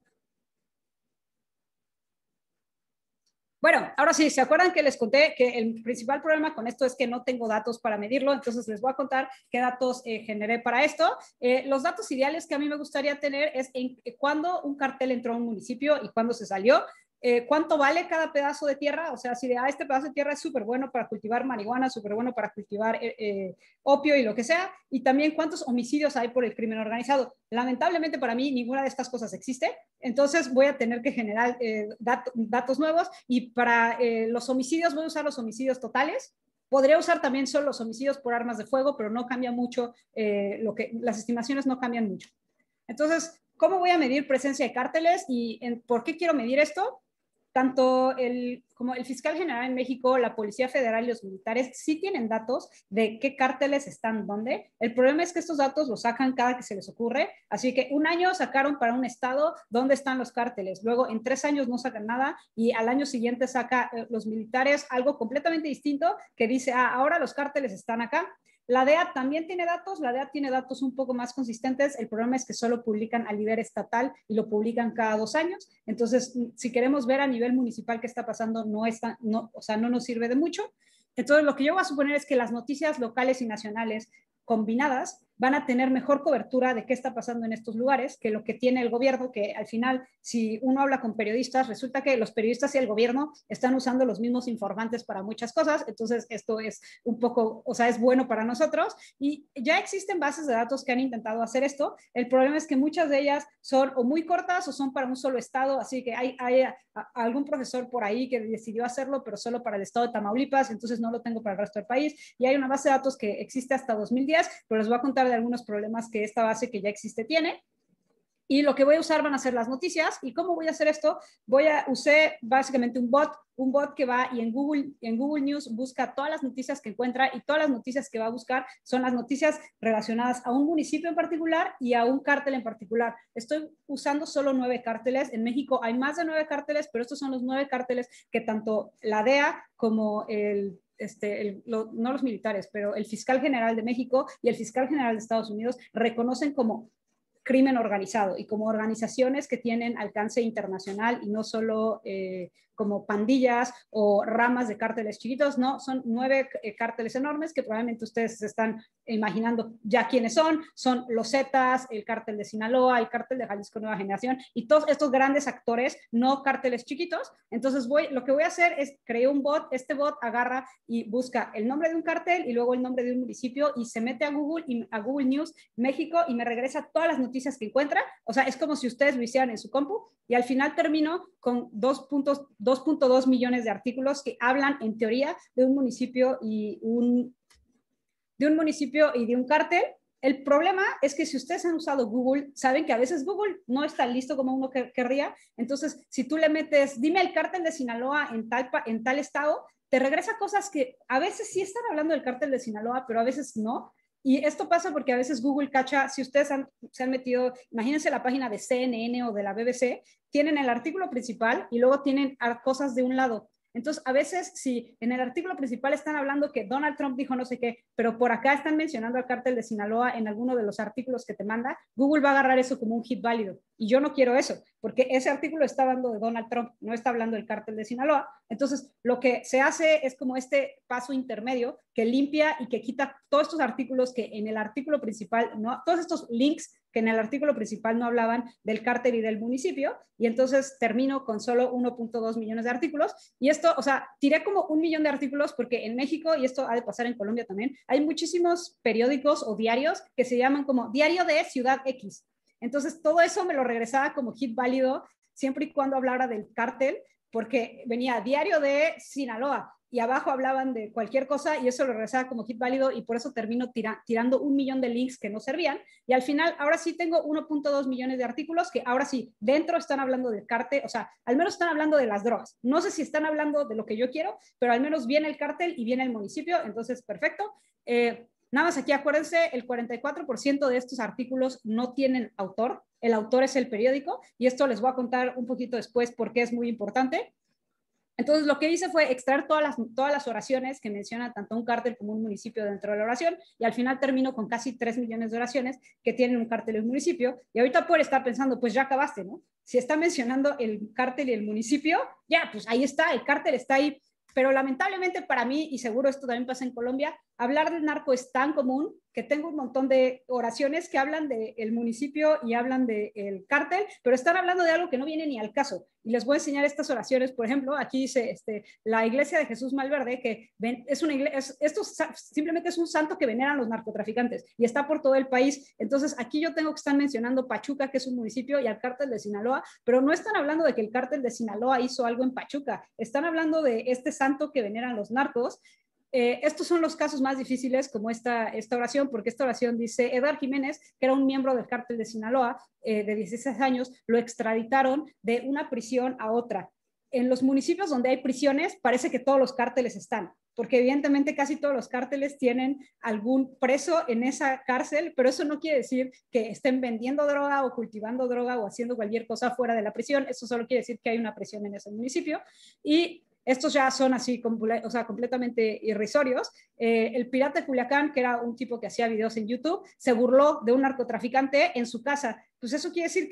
Bueno, ahora sí, ¿se acuerdan que les conté que el principal problema con esto es que no tengo datos para medirlo? Entonces les voy a contar qué datos generé para esto. Los datos ideales que a mí me gustaría tener es cuándo un cartel entró a un municipio y cuándo se salió. ¿Cuánto vale cada pedazo de tierra? O sea, si de este pedazo de tierra es súper bueno para cultivar marihuana, súper bueno para cultivar opio y lo que sea, y también cuántos homicidios hay por el crimen organizado. Lamentablemente para mí ninguna de estas cosas existe, entonces voy a tener que generar datos nuevos y para los homicidios voy a usar los homicidios totales. Podría usar también solo los homicidios por armas de fuego, pero no cambia mucho, las estimaciones no cambian mucho. Entonces, ¿cómo voy a medir presencia de cárteles y por qué quiero medir esto? Tanto como el fiscal general en México, la Policía Federal y los militares sí tienen datos de qué cárteles están dónde. El problema es que estos datos los sacan cada que se les ocurre. Así que un año sacaron para un estado dónde están los cárteles. Luego en 3 años no sacan nada y al año siguiente saca los militares algo completamente distinto que dice, ahora los cárteles están acá. La DEA también tiene datos, la DEA tiene datos un poco más consistentes, el problema es que solo publican a nivel estatal y lo publican cada 2 años, entonces si queremos ver a nivel municipal qué está pasando, o sea, no nos sirve de mucho. Entonces lo que yo voy a suponer es que las noticias locales y nacionales combinadas van a tener mejor cobertura de qué está pasando en estos lugares que lo que tiene el gobierno, que al final, si uno habla con periodistas, resulta que los periodistas y el gobierno están usando los mismos informantes para muchas cosas, entonces esto es un poco, o sea, es bueno para nosotros y ya existen bases de datos que han intentado hacer esto, el problema es que muchas de ellas son o muy cortas o son para un solo estado, así que hay algún profesor por ahí que decidió hacerlo, pero solo para el estado de Tamaulipas, entonces no lo tengo para el resto del país, y hay una base de datos que existe hasta 2010, pero les voy a contar sabe de algunos problemas que esta base que ya existe tiene. Y lo que voy a usar van a ser las noticias. ¿Y cómo voy a hacer esto? Usé básicamente un bot que va y en Google News busca todas las noticias que encuentra, y todas las noticias que va a buscar son las noticias relacionadas a un municipio en particular y a un cártel en particular. Estoy usando solo 9 cárteles. En México hay más de 9 cárteles, pero estos son los 9 cárteles que tanto la DEA como no los militares, pero el fiscal general de México y el fiscal general de Estados Unidos reconocen como crimen organizado y como organizaciones que tienen alcance internacional y no solo como pandillas o ramas de cárteles chiquitos. No, son 9 cárteles enormes que probablemente ustedes se están imaginando ya quiénes son los Zetas, el cártel de Sinaloa, el cártel de Jalisco Nueva Generación y todos estos grandes actores, no cárteles chiquitos. Entonces lo que voy a hacer es crear un bot. Este bot agarra y busca el nombre de un cártel y luego el nombre de un municipio y se mete a Google News México y me regresa todas las noticias que encuentra. O sea, es como si ustedes lo hicieran en su compu, y al final termino con 2.2 millones de artículos que hablan en teoría de un municipio y de un cártel. El problema es que si ustedes han usado Google, saben que a veces Google no está listo como uno querría. Entonces, si tú le metes, dime el cártel de Sinaloa en tal estado, te regresa cosas que a veces sí están hablando del cártel de Sinaloa, pero a veces no. Y esto pasa porque a veces Google cacha, si ustedes se han metido, imagínense la página de CNN o de la BBC, tienen el artículo principal y luego tienen cosas de un lado. Entonces, a veces, si en el artículo principal están hablando que Donald Trump dijo no sé qué, pero por acá están mencionando al cártel de Sinaloa en alguno de los artículos que te manda, Google va a agarrar eso como un hit válido. Y yo no quiero eso, porque ese artículo está hablando de Donald Trump, no está hablando del cártel de Sinaloa. Entonces, lo que se hace es como este paso intermedio que limpia y que quita todos estos artículos que en el artículo principal, no, todos estos links que en el artículo principal no hablaban del cártel y del municipio, y entonces termino con solo 1.2 millones de artículos. Y esto, o sea, tiré como 1 millón de artículos porque en México, y esto ha de pasar en Colombia también, hay muchísimos periódicos o diarios que se llaman como Diario de Ciudad X. Entonces, todo eso me lo regresaba como hit válido siempre y cuando hablara del cártel, porque venía Diario de Sinaloa y abajo hablaban de cualquier cosa y eso lo regresaba como hit válido, y por eso termino tirando 1 millón de links que no servían. Y al final, ahora sí tengo 1.2 millones de artículos que ahora sí, dentro están hablando del cártel, o sea, al menos están hablando de las drogas. No sé si están hablando de lo que yo quiero, pero al menos viene el cártel y viene el municipio, entonces perfecto. Nada más aquí acuérdense, el 44% de estos artículos no tienen autor. El autor es el periódico, y esto les voy a contar un poquito después porque es muy importante. Entonces, lo que hice fue extraer todas las oraciones que mencionan tanto un cártel como un municipio dentro de la oración, y al final termino con casi 3 millones de oraciones que tienen un cártel y un municipio. Y ahorita puede estar pensando, pues ya acabaste, ¿no? Si está mencionando el cártel y el municipio, ya, pues ahí está, el cártel está ahí. Pero lamentablemente para mí, y seguro esto también pasa en Colombia, hablar del narco es tan común que tengo un montón de oraciones que hablan del municipio y hablan del cártel, pero están hablando de algo que no viene ni al caso. Y les voy a enseñar estas oraciones. Por ejemplo, aquí dice la iglesia de Jesús Malverde, que es una iglesia, esto simplemente es un santo que veneran los narcotraficantes y está por todo el país. Entonces aquí yo tengo que estar mencionando Pachuca, que es un municipio, y al cártel de Sinaloa, pero no están hablando de que el cártel de Sinaloa hizo algo en Pachuca, están hablando de este santo que veneran los narcos. Estos son los casos más difíciles, como esta oración, porque esta oración dice: Edgar Jiménez, que era un miembro del cártel de Sinaloa, de 16 años, lo extraditaron de una prisión a otra. En los municipios donde hay prisiones, parece que todos los cárteles están, porque evidentemente casi todos los cárteles tienen algún preso en esa cárcel, pero eso no quiere decir que estén vendiendo droga o cultivando droga o haciendo cualquier cosa fuera de la prisión. Eso solo quiere decir que hay una prisión en ese municipio. Y estos ya son así, o sea, completamente irrisorios. El pirata de Culiacán, que era un tipo que hacía videos en YouTube, se burló de un narcotraficante en su casa. Pues eso quiere decir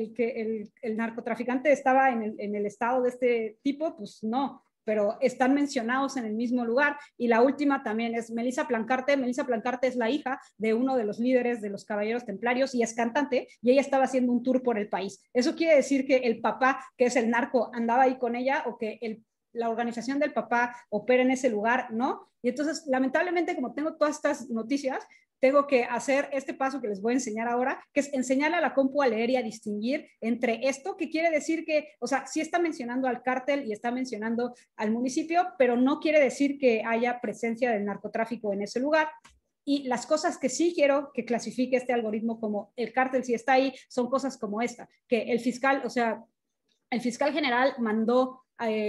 que el narcotraficante estaba en el estado de este tipo. Pues no, pero están mencionados en el mismo lugar. Y la última también es Melissa Plancarte. Melissa Plancarte es la hija de uno de los líderes de los Caballeros Templarios y es cantante, y ella estaba haciendo un tour por el país. Eso quiere decir que el papá, que es el narco, andaba ahí con ella, o que la organización del papá opera en ese lugar, ¿no? Y entonces, lamentablemente, como tengo todas estas noticias, tengo que hacer este paso que les voy a enseñar ahora, que es enseñarle a la compu a leer y a distinguir entre esto, que quiere decir que, o sea, sí está mencionando al cártel y está mencionando al municipio, pero no quiere decir que haya presencia del narcotráfico en ese lugar. Y las cosas que sí quiero que clasifique este algoritmo como el cártel si está ahí, son cosas como esta, que el fiscal, o sea, el fiscal general mandó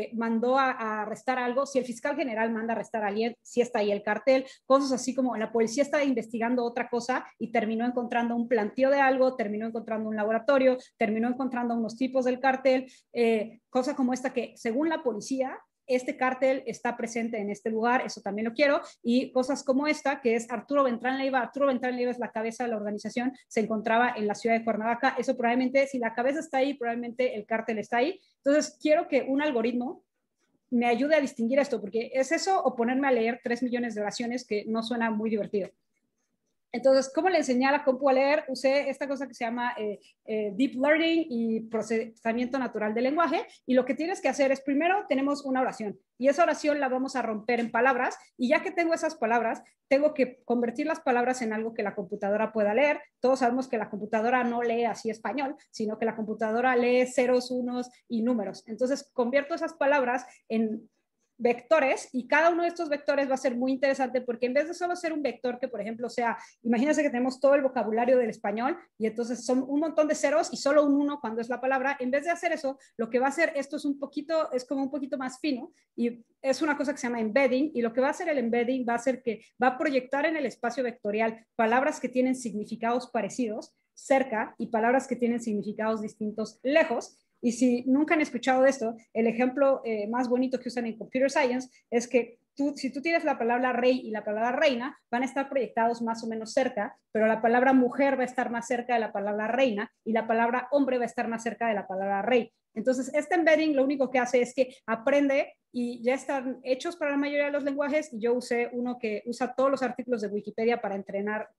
a arrestar algo, si el fiscal general manda a arrestar a alguien, si está ahí el cartel, cosas así como la policía está investigando otra cosa y terminó encontrando un planteo de algo, terminó encontrando un laboratorio, terminó encontrando unos tipos del cartel, cosa como esta que según la policía este cártel está presente en este lugar, eso también lo quiero, y cosas como esta, que es Arturo Beltrán Leiva. Arturo Beltrán Leiva es la cabeza de la organización, se encontraba en la ciudad de Cuernavaca, eso probablemente, si la cabeza está ahí, probablemente el cártel está ahí. Entonces, quiero que un algoritmo me ayude a distinguir esto, porque es eso o ponerme a leer 3 millones de oraciones, que no suena muy divertido. Entonces, ¿cómo le enseñé a la compu a leer? Usé esta cosa que se llama Deep Learning y procesamiento natural del lenguaje. Y lo que tienes que hacer es, primero tenemos una oración. Y esa oración la vamos a romper en palabras. Y ya que tengo esas palabras, tengo que convertir las palabras en algo que la computadora pueda leer. Todos sabemos que la computadora no lee así español, sino que la computadora lee ceros, unos y números. Entonces, convierto esas palabras en vectores y cada uno de estos vectores va a ser muy interesante porque en vez de solo ser un vector que, por ejemplo, sea, imagínense que tenemos todo el vocabulario del español y entonces son un montón de ceros y solo un 1 cuando es la palabra, en vez de hacer eso, lo que va a hacer esto es es como un poquito más fino y es una cosa que se llama embedding y lo que va a hacer el embedding va a ser que va a proyectar en el espacio vectorial palabras que tienen significados parecidos cerca y palabras que tienen significados distintos lejos. Y si nunca han escuchado de esto, el ejemplo más bonito que usan en Computer Science es que si tú tienes la palabra rey y la palabra reina, van a estar proyectados más o menos cerca, pero la palabra mujer va a estar más cerca de la palabra reina y la palabra hombre va a estar más cerca de la palabra rey. Entonces, este embedding lo único que hace es que aprende y ya están hechos para la mayoría de los lenguajes y yo usé uno que usa todos los artículos de Wikipedia para entrenar,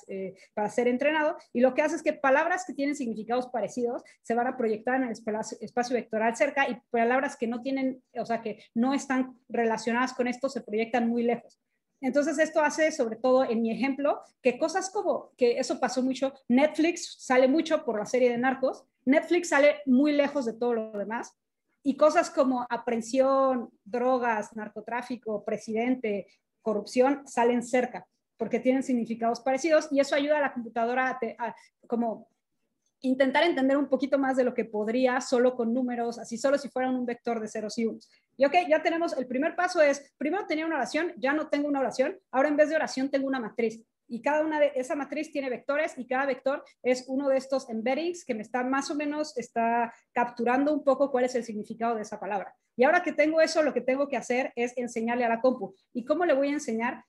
para ser entrenado y lo que hace es que palabras que tienen significados parecidos se van a proyectar en el espacio vectorial cerca y palabras que no tienen, o sea, que no están relacionadas con esto se proyectan muy lejos. Entonces esto hace, sobre todo en mi ejemplo, que cosas como, que eso pasó mucho, Netflix sale mucho por la serie de Narcos, Netflix sale muy lejos de todo lo demás, y cosas como aprehensión, drogas, narcotráfico, presidente, corrupción, salen cerca, porque tienen significados parecidos, y eso ayuda a la computadora a como intentar entender un poquito más de lo que podría solo con números, así solo si fuera un vector de ceros y unos. Y ok, ya tenemos, el primer paso es, primero tenía una oración, ya no tengo una oración, ahora en vez de oración tengo una matriz. Y cada una de esa matriz tiene vectores y cada vector es uno de estos embeddings que me está más o menos, está capturando un poco cuál es el significado de esa palabra. Y ahora que tengo eso, lo que tengo que hacer es enseñarle a la compu. ¿Y cómo le voy a enseñar?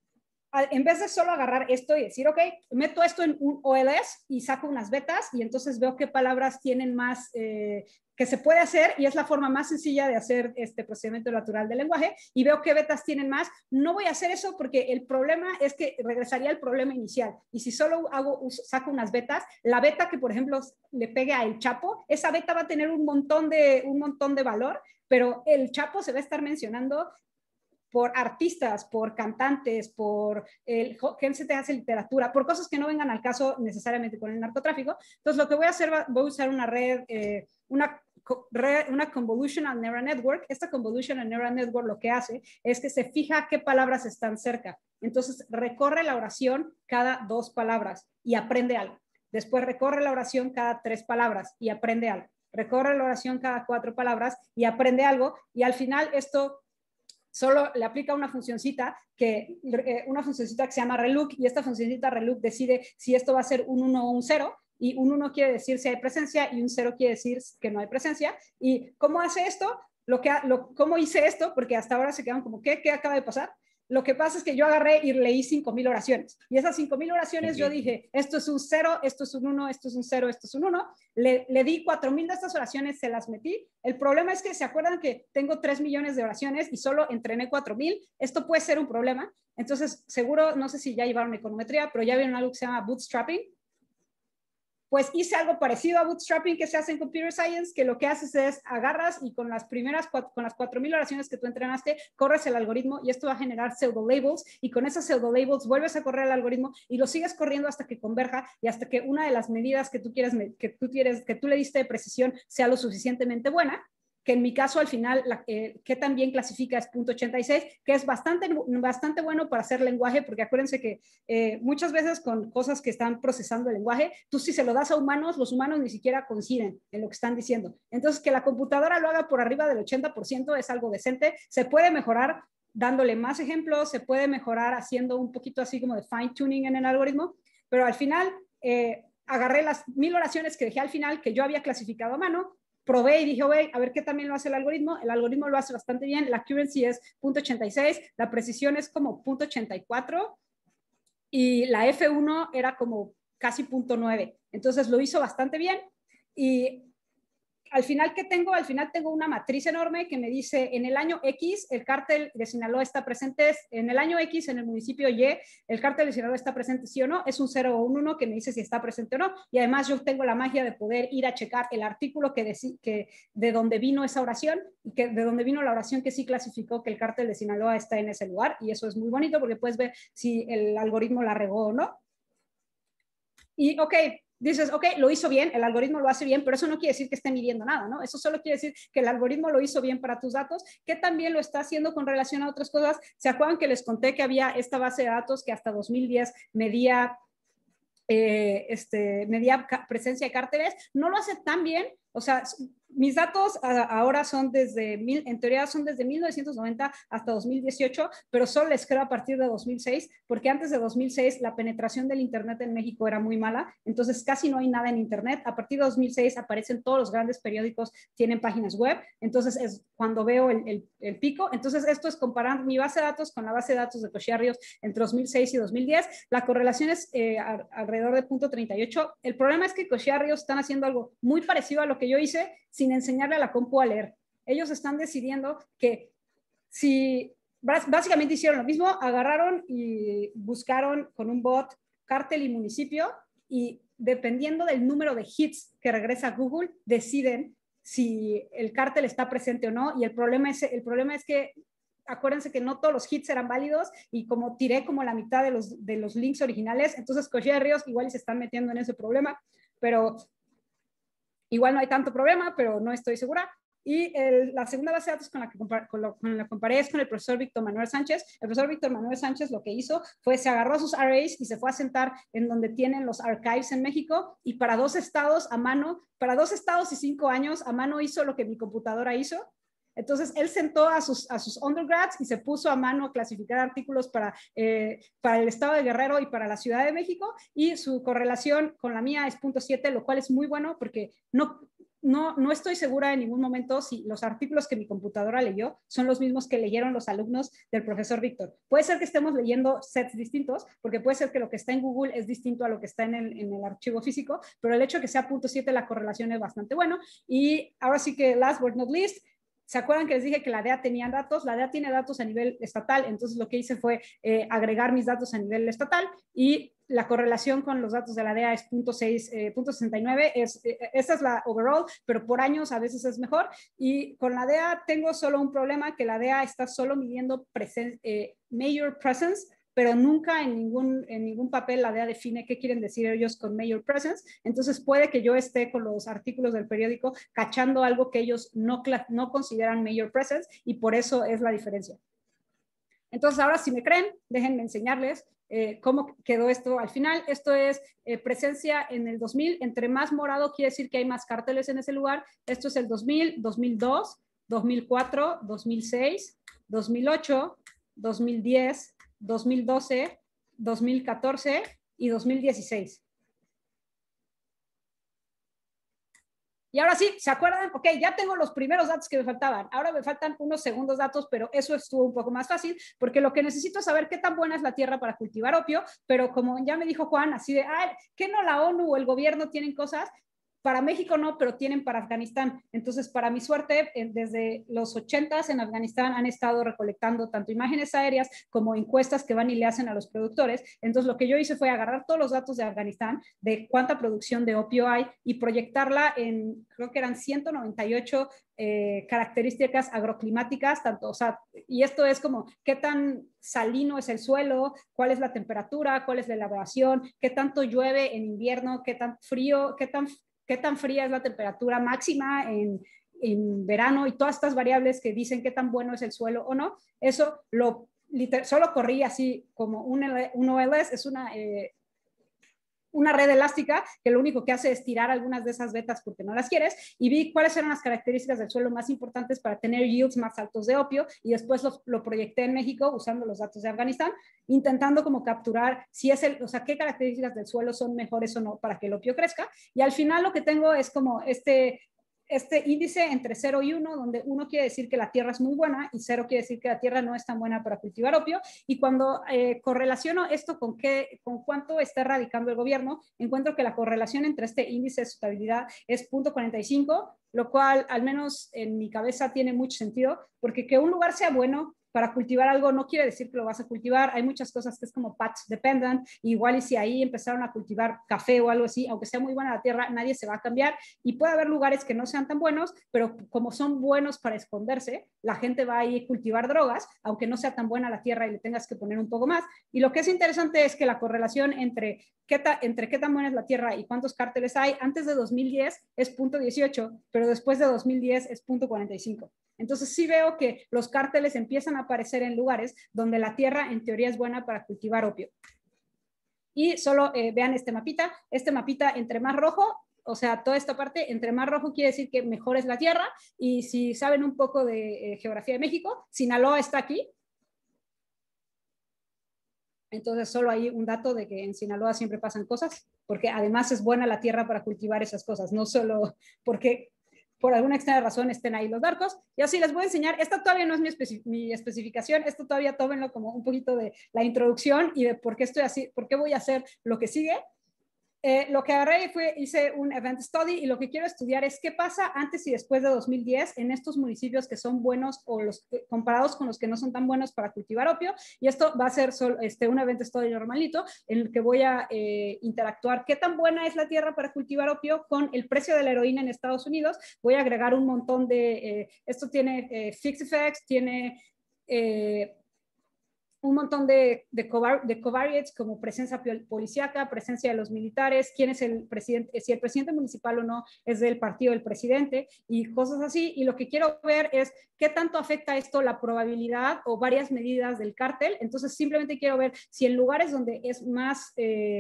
En vez de solo agarrar esto y decir, ok, meto esto en un OLS y saco unas betas y entonces veo qué palabras tienen más que se puede hacer y es la forma más sencilla de hacer este procedimiento natural del lenguaje y veo qué betas tienen más. No voy a hacer eso porque el problema es que regresaría al problema inicial y si solo saco unas betas, la beta que por ejemplo le pegue a El Chapo, esa beta va a tener un montón de valor, pero El Chapo se va a estar mencionando por artistas, por cantantes, por gente que hace literatura, por cosas que no vengan al caso necesariamente con el narcotráfico. Entonces, lo que voy a hacer, voy a usar una red, una convolutional neural network. Esta convolutional neural network lo que hace es que se fija qué palabras están cerca. Entonces, recorre la oración cada 2 palabras y aprende algo. Después recorre la oración cada 3 palabras y aprende algo. Recorre la oración cada 4 palabras y aprende algo. Y al final esto solo le aplica una funcioncita que se llama relook y esta funcioncita relook decide si esto va a ser un 1 o un 0 y un 1 quiere decir si hay presencia y un 0 quiere decir que no hay presencia. ¿Y cómo hace esto? ¿Cómo hice esto? Porque hasta ahora se quedan como, ¿qué acaba de pasar? Lo que pasa es que yo agarré y leí 5,000 oraciones. Y esas 5,000 oraciones yo dije, esto es un 0, esto es un 1, esto es un 0, esto es un 1. Le di 4,000 de estas oraciones, se las metí. El problema es que se acuerdan que tengo 3 millones de oraciones y solo entrené 4,000. Esto puede ser un problema. Entonces, seguro, no sé si ya llevaron econometría, pero ya vieron algo que se llama bootstrapping. Pues hice algo parecido a bootstrapping que se hace en Computer Science, que lo que haces es agarras y con las 4,000 oraciones que tú entrenaste, corres el algoritmo y esto va a generar pseudo labels y con esas pseudo labels vuelves a correr el algoritmo y lo sigues corriendo hasta que converja y hasta que una de las medidas que tú le diste de precisión sea lo suficientemente buena, que en mi caso al final, que también clasifica es 0.86, que es bastante bueno para hacer lenguaje, porque acuérdense que muchas veces con cosas que están procesando el lenguaje, tú si se lo das a humanos, los humanos ni siquiera coinciden en lo que están diciendo. Entonces, que la computadora lo haga por arriba del 80% es algo decente, se puede mejorar dándole más ejemplos, se puede mejorar haciendo un poquito así como de fine tuning en el algoritmo, pero al final agarré las 1000 oraciones que dejé al final, que yo había clasificado a mano, probé y dije, oye, a ver qué también lo hace el algoritmo lo hace bastante bien, la accuracy es 0.86, la precisión es como 0.84 y la F1 era como casi 0.9, entonces lo hizo bastante bien y al final, ¿qué tengo? Al final tengo una matriz enorme que me dice, en el año X, el cártel de Sinaloa está presente, en el año X, en el municipio Y, el cártel de Sinaloa está presente, sí o no, es un 0 o un 1 que me dice si está presente o no, y además yo tengo la magia de poder ir a checar el artículo que de donde vino esa oración, y que de donde vino la oración que sí clasificó que el cártel de Sinaloa está en ese lugar, y eso es muy bonito porque puedes ver si el algoritmo la regó o no. Y ok, dices, ok, lo hizo bien, el algoritmo lo hace bien, pero eso no quiere decir que esté midiendo nada, ¿no? Eso solo quiere decir que el algoritmo lo hizo bien para tus datos, que también lo está haciendo con relación a otras cosas. ¿Se acuerdan que les conté que había esta base de datos que hasta 2010 medía presencia de cárteles? No lo hace tan bien, o sea, mis datos ahora son en teoría son desde 1990 hasta 2018, pero solo les creo a partir de 2006, porque antes de 2006 la penetración del Internet en México era muy mala, entonces casi no hay nada en Internet. A partir de 2006 aparecen todos los grandes periódicos, tienen páginas web, entonces es cuando veo el pico. Entonces esto es comparar mi base de datos con la base de datos de Cochea Ríos entre 2006 y 2010. La correlación es alrededor de 0.38. El problema es que Cochea Ríos están haciendo algo muy parecido a lo que yo hice sin enseñarle a la compu a leer. Ellos están decidiendo que si básicamente hicieron lo mismo, agarraron y buscaron con un bot cártel y municipio, y dependiendo del número de hits que regresa Google, deciden si el cártel está presente o no. Y el problema es que acuérdense que no todos los hits eran válidos, y como tiré como la mitad de los links originales, entonces Cochea Ríos igual se están metiendo en ese problema, pero igual no hay tanto problema, pero no estoy segura. Y la segunda base de datos con la que comparé es con el profesor Víctor Manuel Sánchez. El profesor Víctor Manuel Sánchez lo que hizo fue, se agarró a sus arrays y se fue a sentar en donde tienen los archives en México, y para 2 estados a mano, para 2 estados y 5 años a mano hizo lo que mi computadora hizo. Entonces, él sentó a sus undergrads y se puso a mano a clasificar artículos para el estado de Guerrero y para la Ciudad de México, y su correlación con la mía es 0.7, lo cual es muy bueno porque no estoy segura en ningún momento si los artículos que mi computadora leyó son los mismos que leyeron los alumnos del profesor Víctor. Puede ser que estemos leyendo sets distintos, porque puede ser que lo que está en Google es distinto a lo que está en el archivo físico, pero el hecho de que sea 0.7, la correlación es bastante bueno. Y ahora sí que, last but not least, ¿se acuerdan que les dije que la DEA tenía datos? La DEA tiene datos a nivel estatal, entonces lo que hice fue agregar mis datos a nivel estatal, y la correlación con los datos de la DEA es 0.69, esa es la overall, pero por años a veces es mejor. Y con la DEA tengo solo un problema, que la DEA está solo midiendo major presence, pero nunca en ningún papel la DEA define qué quieren decir ellos con major presence. Entonces puede que yo esté con los artículos del periódico cachando algo que ellos no consideran major presence, y por eso es la diferencia. Entonces ahora, si me creen, déjenme enseñarles cómo quedó esto al final. Esto es presencia en el 2000. Entre más morado quiere decir que hay más cárteles en ese lugar. Esto es el 2000, 2002, 2004, 2006, 2008, 2010, 2012, 2014 y 2016. Y ahora sí, ¿se acuerdan? Ok, ya tengo los primeros datos que me faltaban. Ahora me faltan unos segundos datos, pero eso estuvo un poco más fácil, porque lo que necesito es saber qué tan buena es la tierra para cultivar opio, pero como ya me dijo Juan, así de, ¿qué no la ONU o el gobierno tienen cosas? Para México no, pero tienen para Afganistán. Entonces, para mi suerte, desde los 80s en Afganistán han estado recolectando tanto imágenes aéreas como encuestas que van y le hacen a los productores. Entonces, lo que yo hice fue agarrar todos los datos de Afganistán, de cuánta producción de opio hay, y proyectarla en, creo que eran 198 características agroclimáticas, tanto, o sea, y esto es como qué tan salino es el suelo, cuál es la temperatura, cuál es la elaboración, qué tanto llueve en invierno, qué tan fría es la temperatura máxima en verano y todas estas variables que dicen qué tan bueno es el suelo o no, eso solo corrí así como un OLS, es una red elástica que lo único que hace es tirar algunas de esas vetas porque no las quieres, y vi cuáles eran las características del suelo más importantes para tener yields más altos de opio, y después lo proyecté en México usando los datos de Afganistán, intentando como capturar si es o sea, qué características del suelo son mejores o no para que el opio crezca, y al final lo que tengo es como este índice entre 0 y 1, donde 1 quiere decir que la tierra es muy buena y 0 quiere decir que la tierra no es tan buena para cultivar opio, y cuando correlaciono esto con cuánto está erradicando el gobierno, encuentro que la correlación entre este índice de sustentabilidad es 0.45, lo cual al menos en mi cabeza tiene mucho sentido, porque que un lugar sea bueno para cultivar algo no quiere decir que lo vas a cultivar. Hay muchas cosas que es como patch dependent, igual y si ahí empezaron a cultivar café o algo así, aunque sea muy buena la tierra, nadie se va a cambiar, y puede haber lugares que no sean tan buenos, pero como son buenos para esconderse, la gente va a ir a cultivar drogas, aunque no sea tan buena la tierra y le tengas que poner un poco más. Y lo que es interesante es que la correlación entre qué tan buena es la tierra y cuántos cárteles hay antes de 2010 es 0.18, pero después de 2010 es 0.45. Entonces sí veo que los cárteles empiezan a aparecer en lugares donde la tierra en teoría es buena para cultivar opio. Y solo vean este mapita entre más rojo, o sea, toda esta parte, entre más rojo quiere decir que mejor es la tierra, y si saben un poco de geografía de México, Sinaloa está aquí. Entonces solo hay un dato de que en Sinaloa siempre pasan cosas, porque además es buena la tierra para cultivar esas cosas, no solo porque por alguna extraña razón estén ahí los narcos. Y así les voy a enseñar, esta todavía no es mi especificación, esto todavía tómenlo como un poquito de la introducción y de por qué estoy así, por qué voy a hacer lo que sigue. Lo que agarré hice un event study, y lo que quiero estudiar es qué pasa antes y después de 2010 en estos municipios que son buenos o comparados con los que no son tan buenos para cultivar opio. Y esto va a ser un event study normalito en el que voy a interactuar qué tan buena es la tierra para cultivar opio con el precio de la heroína en Estados Unidos. Voy a agregar un montón de, esto tiene fixed effects, tiene un montón de covariates como presencia policíaca, presencia de los militares, quién es el presidente, si el presidente municipal o no es del partido del presidente y cosas así. Y lo que quiero ver es qué tanto afecta esto la probabilidad o varias medidas del cártel. Entonces simplemente quiero ver si en lugares donde es más...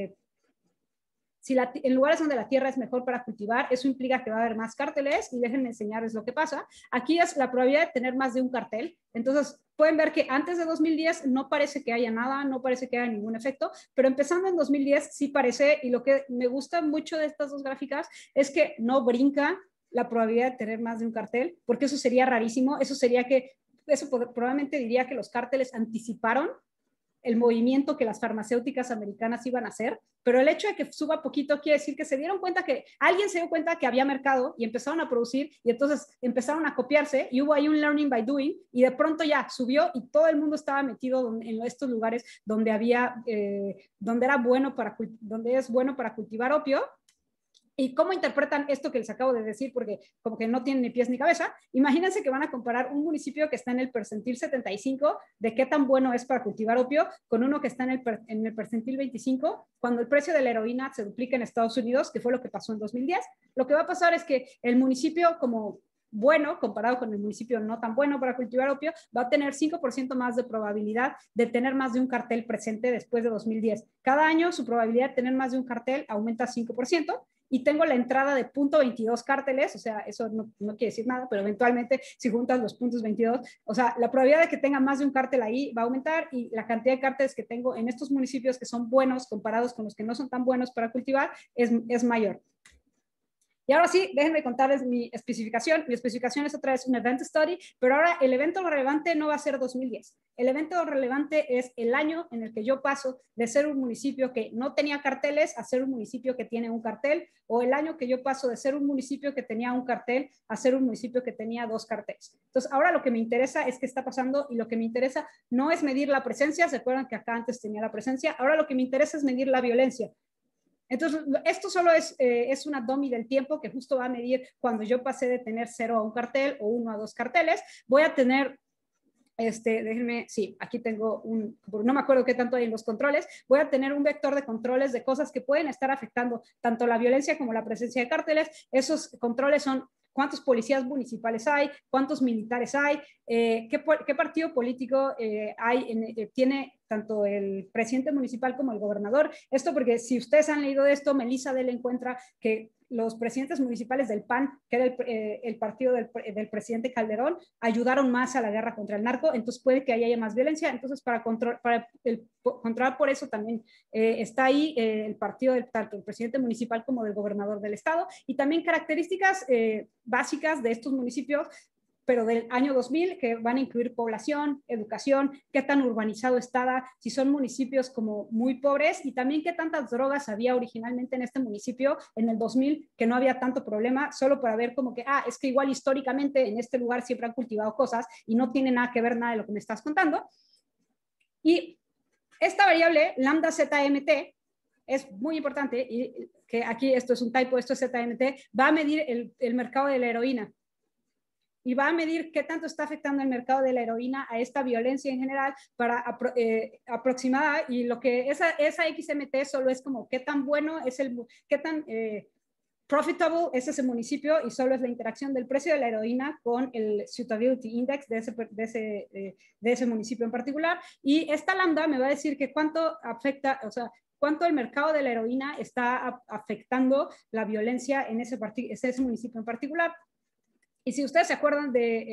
en lugares donde la tierra es mejor para cultivar, eso implica que va a haber más cárteles, y déjenme enseñarles lo que pasa. Aquí es la probabilidad de tener más de un cartel. Entonces pueden ver que antes de 2010 no parece que haya nada, no parece que haya ningún efecto, pero empezando en 2010 sí parece, y lo que me gusta mucho de estas dos gráficas es que no brinca la probabilidad de tener más de un cartel, porque eso sería rarísimo. Eso probablemente diría que los cárteles anticiparon el movimiento que las farmacéuticas americanas iban a hacer, pero el hecho de que suba poquito quiere decir que se dieron cuenta que alguien se dio cuenta que había mercado y empezaron a producir, y entonces empezaron a copiarse y hubo ahí un learning by doing, y de pronto ya subió y todo el mundo estaba metido en estos lugares donde donde es bueno para cultivar opio. ¿Y cómo interpretan esto que les acabo de decir? Porque como que no tienen ni pies ni cabeza. Imagínense que van a comparar un municipio que está en el percentil 75 de qué tan bueno es para cultivar opio con uno que está en el percentil 25, cuando el precio de la heroína se duplica en Estados Unidos, que fue lo que pasó en 2010. Lo que va a pasar es que el municipio como bueno, comparado con el municipio no tan bueno para cultivar opio, va a tener 5% más de probabilidad de tener más de un cartel presente después de 2010. Cada año su probabilidad de tener más de un cartel aumenta 5%, y tengo la entrada de 0.22 cárteles, o sea, eso no quiere decir nada, pero eventualmente si juntas los puntos 22, o sea, la probabilidad de que tenga más de un cártel ahí va a aumentar, y la cantidad de cárteles que tengo en estos municipios que son buenos comparados con los que no son tan buenos para cultivar es mayor. Y ahora sí, déjenme contarles mi especificación. Mi especificación es otra vez un event study, pero ahora el evento relevante no va a ser 2010. El evento relevante es el año en el que yo paso de ser un municipio que no tenía carteles a ser un municipio que tiene un cartel, o el año que yo paso de ser un municipio que tenía un cartel a ser un municipio que tenía 2 carteles. Entonces, ahora lo que me interesa es qué está pasando, y lo que me interesa no es medir la presencia. ¿Se acuerdan que acá antes tenía la presencia? Ahora lo que me interesa es medir la violencia. Entonces, esto solo es una dummy del tiempo que justo va a medir cuando yo pasé de tener 0 a un cartel o 1 a 2 carteles. Voy a tener, déjenme, sí, aquí tengo no me acuerdo qué tanto hay en los controles. Voy a tener un vector de controles de cosas que pueden estar afectando tanto la violencia como la presencia de cárteles. Esos controles son cuántos policías municipales hay, cuántos militares hay, qué partido político tiene tanto el presidente municipal como el gobernador. Esto porque si ustedes han leído de esto, Melissa Dell encuentra que los presidentes municipales del PAN, que era el partido del presidente Calderón, ayudaron más a la guerra contra el narco, entonces puede que haya más violencia. Entonces, para controlar por eso también está ahí el partido tanto el presidente municipal como del gobernador del estado, y también características básicas de estos municipios, pero del año 2000, que van a incluir población, educación, qué tan urbanizado estaba, si son municipios como muy pobres, y también qué tantas drogas había originalmente en este municipio en el 2000, que no había tanto problema, solo para ver como que, es que igual históricamente en este lugar siempre han cultivado cosas y no tiene nada que ver nada de lo que me estás contando. Y esta variable, lambda ZMT, es muy importante, y que aquí esto es un typo, esto es ZMT, va a medir el mercado de la heroína. Y va a medir qué tanto está afectando el mercado de la heroína a esta violencia en general para aproximada, y lo que esa XMT solo es como qué tan bueno es qué tan profitable es ese municipio, y solo es la interacción del precio de la heroína con el suitability index de ese municipio en particular. Y esta lambda me va a decir que cuánto afecta, o sea, cuánto el mercado de la heroína está afectando la violencia en ese municipio en particular. Y si ustedes se acuerdan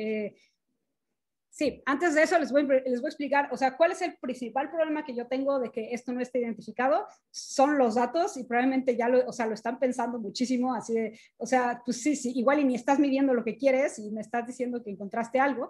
sí, antes de eso les voy a explicar, o sea, cuál es el principal problema que yo tengo de que esto no esté identificado. Son los datos, y probablemente ya lo están pensando muchísimo, así de, o sea, pues sí, igual y ni estás midiendo lo que quieres y me estás diciendo que encontraste algo.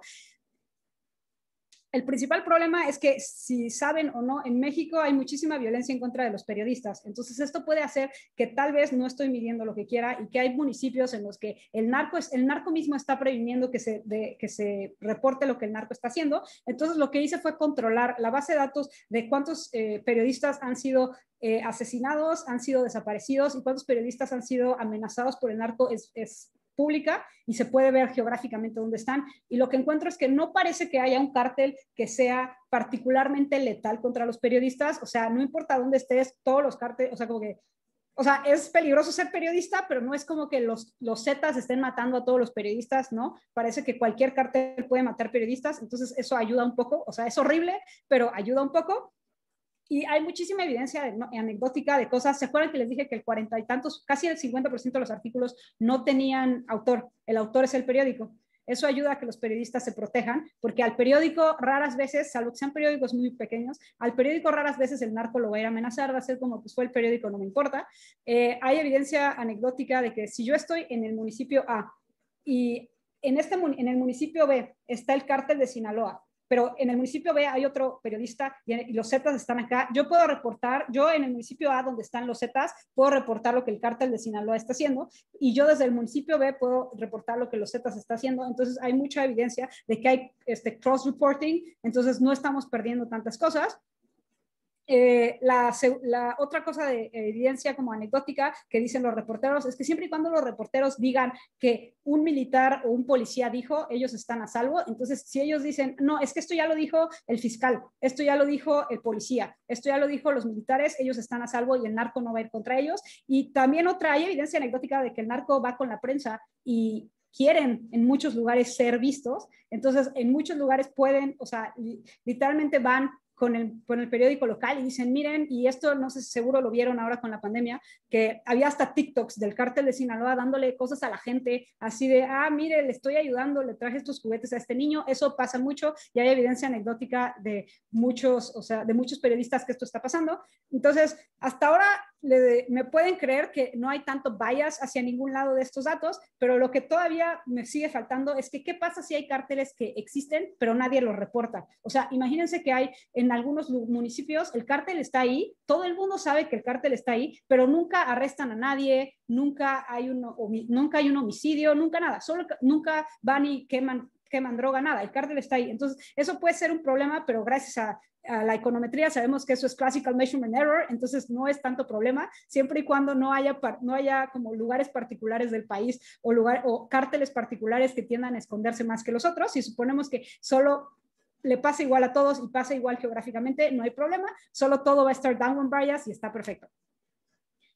El principal problema es que, si saben o no, en México hay muchísima violencia en contra de los periodistas. Entonces, esto puede hacer que tal vez no estoy midiendo lo que quiera, y que hay municipios en los que el narco mismo está previniendo que se reporte lo que el narco está haciendo. Entonces, lo que hice fue controlar la base de datos de cuántos periodistas han sido asesinados, han sido desaparecidos, y cuántos periodistas han sido amenazados por el narco. Es pública y se puede ver geográficamente dónde están, y lo que encuentro es que no parece que haya un cártel que sea particularmente letal contra los periodistas. O sea, no importa dónde estés, todos los cárteles, o sea, como que, o sea, es peligroso ser periodista, pero no es como que los Zetas estén matando a todos los periodistas, ¿no? Parece que cualquier cártel puede matar periodistas, entonces eso ayuda un poco, o sea, es horrible, pero ayuda un poco. Y hay muchísima evidencia anecdótica de cosas. ¿Se acuerdan que les dije que el 40 y tantos, casi el 50% de los artículos no tenían autor? El autor es el periódico. Eso ayuda a que los periodistas se protejan, porque al periódico raras veces, salvo que sean periódicos muy pequeños, al periódico raras veces el narco lo va a ir a amenazar, va a ser como, pues fue el periódico, no me importa. Hay evidencia anecdótica de que si yo estoy en el municipio A y en el municipio B está el cártel de Sinaloa, pero en el municipio B hay otro periodista y los Zetas están acá, yo puedo reportar, yo en el municipio A donde están los Zetas, puedo reportar lo que el cártel de Sinaloa está haciendo, y yo desde el municipio B puedo reportar lo que los Zetas está haciendo. Entonces hay mucha evidencia de que hay cross-reporting, entonces no estamos perdiendo tantas cosas. La otra cosa de evidencia como anecdótica que dicen los reporteros es que siempre y cuando los reporteros digan que un militar o un policía dijo, ellos están a salvo. Entonces, si ellos dicen, no, es que esto ya lo dijo el fiscal, esto ya lo dijo el policía, esto ya lo dijo los militares, ellos están a salvo y el narco no va a ir contra ellos. Y también hay evidencia anecdótica de que el narco va con la prensa y quieren en muchos lugares ser vistos. Entonces, en muchos lugares pueden, o sea, literalmente van con el periódico local y dicen, miren, y esto no sé si seguro lo vieron ahora con la pandemia, que había hasta TikToks del cártel de Sinaloa dándole cosas a la gente, así de, mire, le estoy ayudando, le traje estos juguetes a este niño. Eso pasa mucho, y hay evidencia anecdótica de muchos, o sea, de muchos periodistas que esto está pasando. Entonces, hasta ahora me pueden creer que no hay tanto bias hacia ningún lado de estos datos, pero lo que todavía me sigue faltando es que qué pasa si hay cárteles que existen, pero nadie los reporta. O sea, imagínense que hay en algunos municipios, el cártel está ahí, todo el mundo sabe que el cártel está ahí, pero nunca arrestan a nadie, nunca hay un homicidio, nunca nada, nunca van y queman droga, nada, el cártel está ahí. Entonces, eso puede ser un problema, pero gracias a la econometría sabemos que eso es classical measurement error, entonces no es tanto problema, siempre y cuando no haya como lugares particulares del país o cárteles particulares que tiendan a esconderse más que los otros. Si suponemos que solo le pasa igual a todos y pasa igual geográficamente, no hay problema, solo todo va a estar downward bias y está perfecto.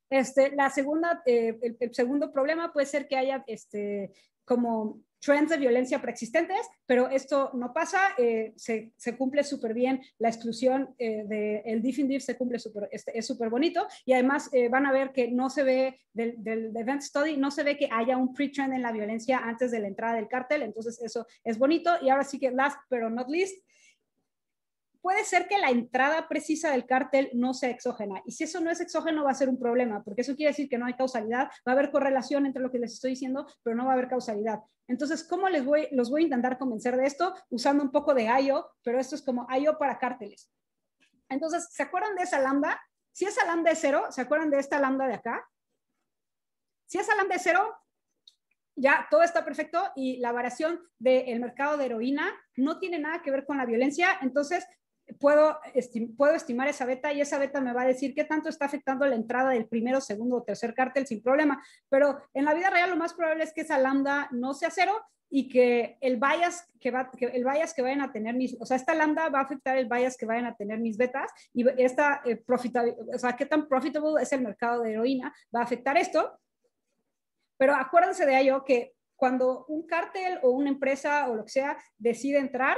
La segunda, el segundo problema puede ser que haya como trends de violencia preexistentes, pero esto no pasa, se cumple súper bien la exclusión del diff in diff, se cumple es súper bonito, y además van a ver que no se ve del event study, no se ve que haya un pre-trend en la violencia antes de la entrada del cártel, entonces eso es bonito. Y ahora sí que last but not least, puede ser que la entrada precisa del cártel no sea exógena. Y si eso no es exógeno, va a ser un problema, porque eso quiere decir que no hay causalidad. Va a haber correlación entre lo que les estoy diciendo, pero no va a haber causalidad. Entonces, ¿cómo los voy a intentar convencer de esto? Usando un poco de IO, pero esto es como IO para cárteles. Entonces, ¿se acuerdan de esa lambda? Si esa lambda es 0, ¿se acuerdan de esta lambda de acá? Si esa lambda es 0, ya todo está perfecto y la variación del mercado de heroína no tiene nada que ver con la violencia. Entonces, puedo estimar esa beta y esa beta me va a decir qué tanto está afectando la entrada del primero, segundo o tercer cártel sin problema. Pero en la vida real lo más probable es que esa lambda no sea 0 y que el bias que vayan a tener esta lambda va a afectar el bias que vayan a tener mis betas, y esta qué tan profitable es el mercado de heroína va a afectar esto. Pero acuérdense de ello, que cuando un cártel o una empresa o lo que sea decide entrar,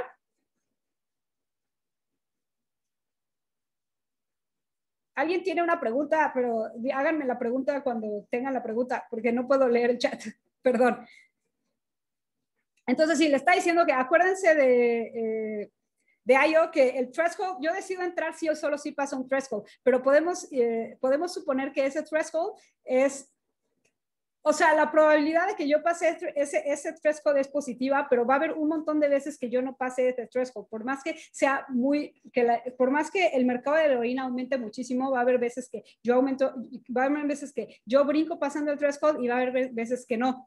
alguien tiene una pregunta, pero háganme la pregunta cuando tengan la pregunta, porque no puedo leer el chat. Perdón. Entonces, sí, le está diciendo que acuérdense de IO, que el threshold, yo decido entrar sí o solo si pasa un threshold, pero podemos suponer que ese threshold es, o sea, la probabilidad de que yo pase ese threshold es positiva, pero va a haber un montón de veces que yo no pase ese threshold. Por más que sea por más que el mercado de heroína aumente muchísimo, va a haber veces que yo va a haber veces que yo brinco pasando el threshold y va a haber veces que no.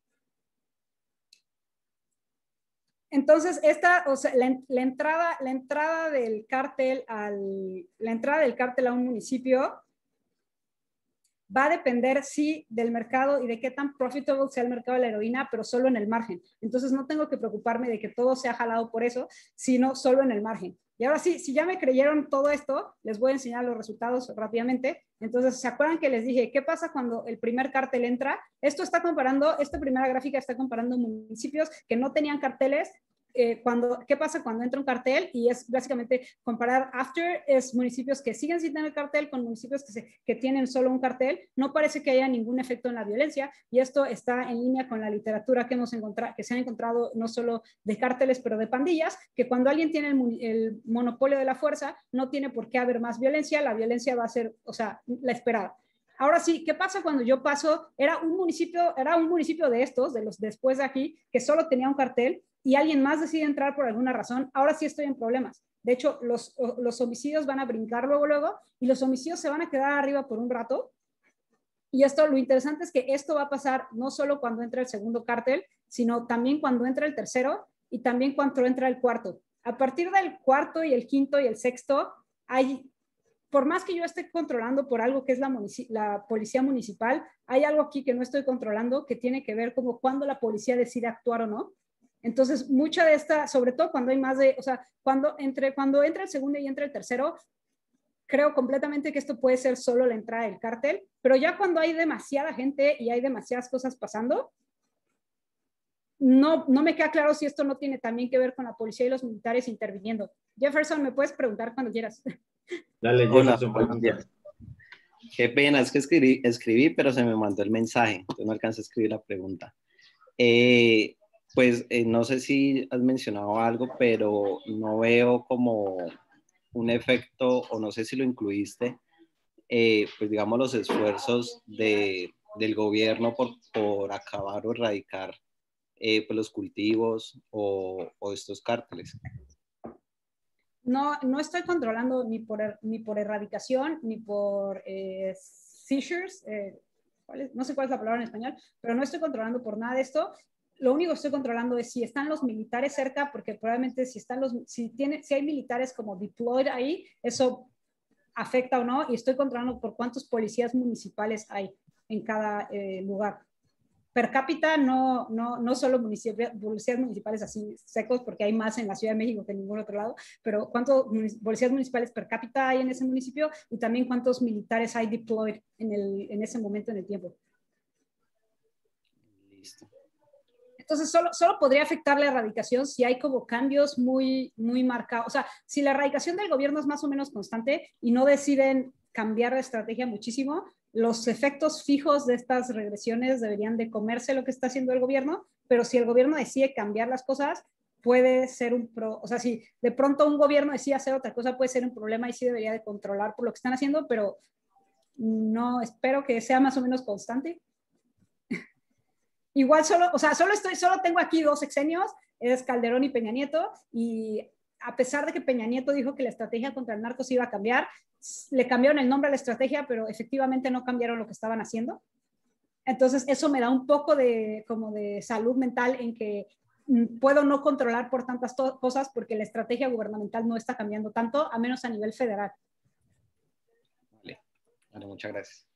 Entonces, la entrada del cártel a un municipio va a depender, sí, del mercado y de qué tan profitable sea el mercado de la heroína, pero solo en el margen. Entonces, no tengo que preocuparme de que todo sea jalado por eso, sino solo en el margen. Y ahora sí, si ya me creyeron todo esto, les voy a enseñar los resultados rápidamente. Entonces, ¿se acuerdan que les dije qué pasa cuando el primer cartel entra? Esta primera gráfica está comparando municipios que no tenían carteles. ¿Qué pasa cuando entra un cartel? Y es básicamente comparar after, es municipios que siguen sin tener cartel con municipios que tienen solo un cartel. No parece que haya ningún efecto en la violencia, y esto está en línea con la literatura que se han encontrado, no solo de cárteles, pero de pandillas, que cuando alguien tiene el monopolio de la fuerza, no tiene por qué haber más violencia, la violencia va a ser, la esperada. Ahora sí, ¿qué pasa cuando yo paso? Era un municipio de estos, de los después de aquí, que solo tenía un cartel, y alguien más decide entrar por alguna razón. Ahora sí estoy en problemas. De hecho, los homicidios van a brincar luego, y los homicidios se van a quedar arriba por un rato. Y lo interesante es que esto va a pasar no solo cuando entra el segundo cártel, sino también cuando entra el tercero y también cuando entra el cuarto. A partir del cuarto y el quinto y el sexto, por más que yo esté controlando por algo que es la policía municipal, hay algo aquí que no estoy controlando, que tiene que ver como cuando la policía decide actuar o no. Entonces, mucha de esta, sobre todo cuando hay más de, cuando entra el segundo y entra el tercero, creo completamente que esto puede ser solo la entrada del cártel, pero ya cuando hay demasiada gente y hay demasiadas cosas pasando, no me queda claro si esto no tiene también que ver con la policía y los militares interviniendo. Jefferson, me puedes preguntar cuando quieras. Dale, Jefferson, pregunta. Qué pena, es que escribí, pero se me mandó el mensaje, entonces no alcancé a escribir la pregunta. No sé si has mencionado algo, pero no veo como un efecto, o no sé si lo incluiste, pues digamos los esfuerzos del gobierno por acabar o erradicar pues los cultivos o estos cárteles. No estoy controlando ni por erradicación, ni por seizures, no sé cuál es la palabra en español, pero no estoy controlando por nada de esto. Lo único que estoy controlando es si están los militares cerca, porque probablemente si hay militares como deployed ahí, eso afecta o no, y estoy controlando por cuántos policías municipales hay en cada lugar. per cápita, no solo policías municipales así secos, porque hay más en la Ciudad de México que en ningún otro lado, pero ¿cuántos policías municipales per cápita hay en ese municipio? Y también ¿cuántos militares hay deployed en ese momento en el tiempo? Listo. Entonces, solo podría afectar la erradicación si hay como cambios muy marcados. O sea, si la erradicación del gobierno es más o menos constante y no deciden cambiar la estrategia muchísimo, los efectos fijos de estas regresiones deberían de comerse lo que está haciendo el gobierno, pero si el gobierno decide cambiar las cosas, puede ser o sea, si de pronto un gobierno decide hacer otra cosa, puede ser un problema y sí debería de controlar por lo que están haciendo, pero no, espero que sea más o menos constante. Igual solo tengo aquí 2 sexenios, es Calderón y Peña Nieto, y a pesar de que Peña Nieto dijo que la estrategia contra el narco se iba a cambiar, le cambiaron el nombre a la estrategia, pero efectivamente no cambiaron lo que estaban haciendo. Entonces eso me da un poco como de salud mental en que puedo no controlar por tantas cosas porque la estrategia gubernamental no está cambiando tanto, a menos a nivel federal. Vale, bueno, muchas gracias.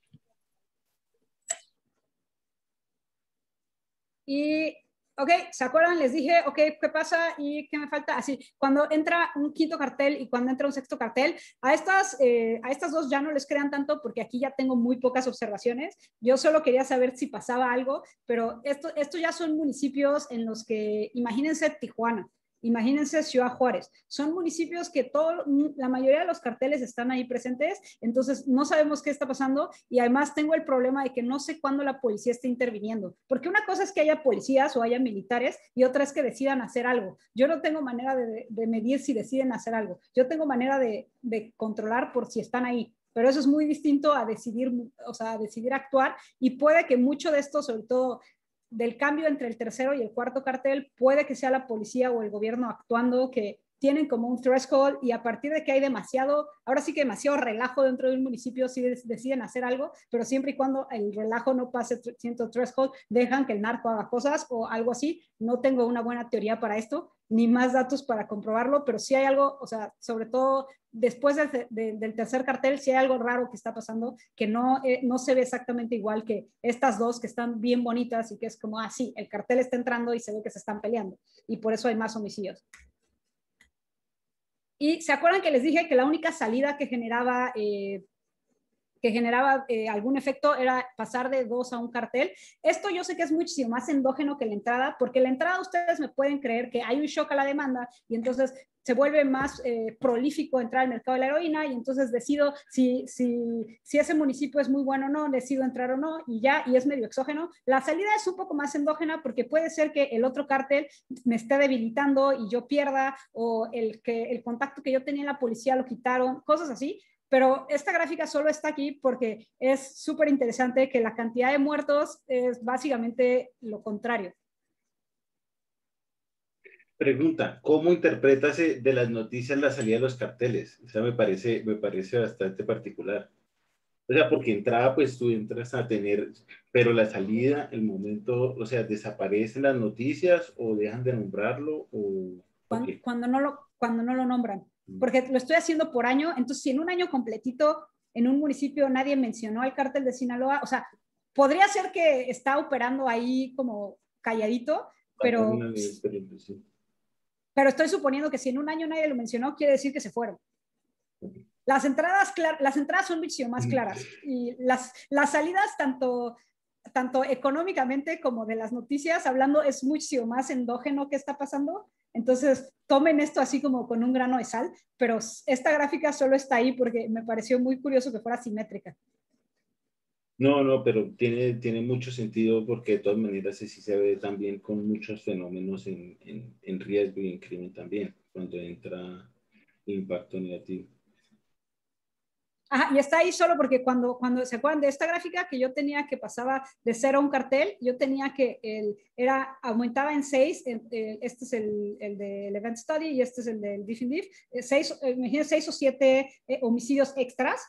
Y, ok, ¿se acuerdan? Les dije, ok, ¿qué pasa y qué me falta? Así, cuando entra un quinto cartel y cuando entra un sexto cartel, a estas 2 ya no les crean tanto porque aquí ya tengo muy pocas observaciones. Yo solo quería saber si pasaba algo, pero esto ya son municipios en los que, imagínense Tijuana, imagínense Ciudad Juárez, son municipios que la mayoría de los carteles están ahí presentes, entonces no sabemos qué está pasando y además tengo el problema de que no sé cuándo la policía está interviniendo, porque una cosa es que haya policías o haya militares y otra es que decidan hacer algo. Yo no tengo manera de medir si deciden hacer algo, yo tengo manera de controlar por si están ahí, pero eso es muy distinto a decidir actuar y puede que mucho de esto, sobre todo del cambio entre el tercero y el cuarto cartel, puede que sea la policía o el gobierno actuando, que tienen como un threshold y a partir de que hay ahora sí que demasiado relajo dentro de un municipio, sí deciden hacer algo, pero siempre y cuando el relajo no pase cierto threshold, dejan que el narco haga cosas o algo así. No tengo una buena teoría para esto, ni más datos para comprobarlo, pero sí hay algo, o sea, sobre todo después del tercer cartel, sí hay algo raro que está pasando, que no se ve exactamente igual que estas 2 que están bien bonitas y que es como, sí, el cartel está entrando y se ve que se están peleando y por eso hay más homicidios. Y ¿se acuerdan que les dije que la única salida que generaba algún efecto era pasar de 2 a un cartel? Esto yo sé que es muchísimo más endógeno que la entrada, porque la entrada ustedes me pueden creer que hay un shock a la demanda y entonces se vuelve más prolífico entrar al mercado de la heroína y entonces decido si ese municipio es muy bueno o no, decido entrar o no y es medio exógeno. La salida es un poco más endógena porque puede ser que el otro cártel me esté debilitando y yo pierda, o el contacto que yo tenía en la policía lo quitaron, cosas así. Pero esta gráfica solo está aquí porque es súper interesante que la cantidad de muertos es básicamente lo contrario. Pregunta, ¿cómo interpretas de las noticias la salida de los carteles? O sea, me parece bastante particular. O sea, porque entrada, pues tú entras a tener, pero la salida, el momento, o sea, ¿desaparecen las noticias o dejan de nombrarlo? Cuando no lo nombran. Porque lo estoy haciendo por año, entonces si en un año completito en un municipio nadie mencionó al cártel de Sinaloa, o sea, podría ser que está operando ahí como calladito, pero estoy suponiendo que si en un año nadie lo mencionó, quiere decir que se fueron. Las entradas son muchísimo más claras y las salidas tanto económicamente como de las noticias hablando es muchísimo más endógeno que está pasando. Entonces tomen esto así como con un grano de sal, pero esta gráfica solo está ahí porque me pareció muy curioso que fuera simétrica. No, pero tiene mucho sentido porque de todas maneras sí se ve también con muchos fenómenos en riesgo y en crimen también, cuando entra el impacto negativo. Ajá, y está ahí solo porque cuando se acuerdan de esta gráfica que yo tenía que pasaba de 0 a un cartel, yo tenía que, aumentaba en 6, este es el del Event Study y este es el del Diff in Diff, 6 o 7 homicidios extras,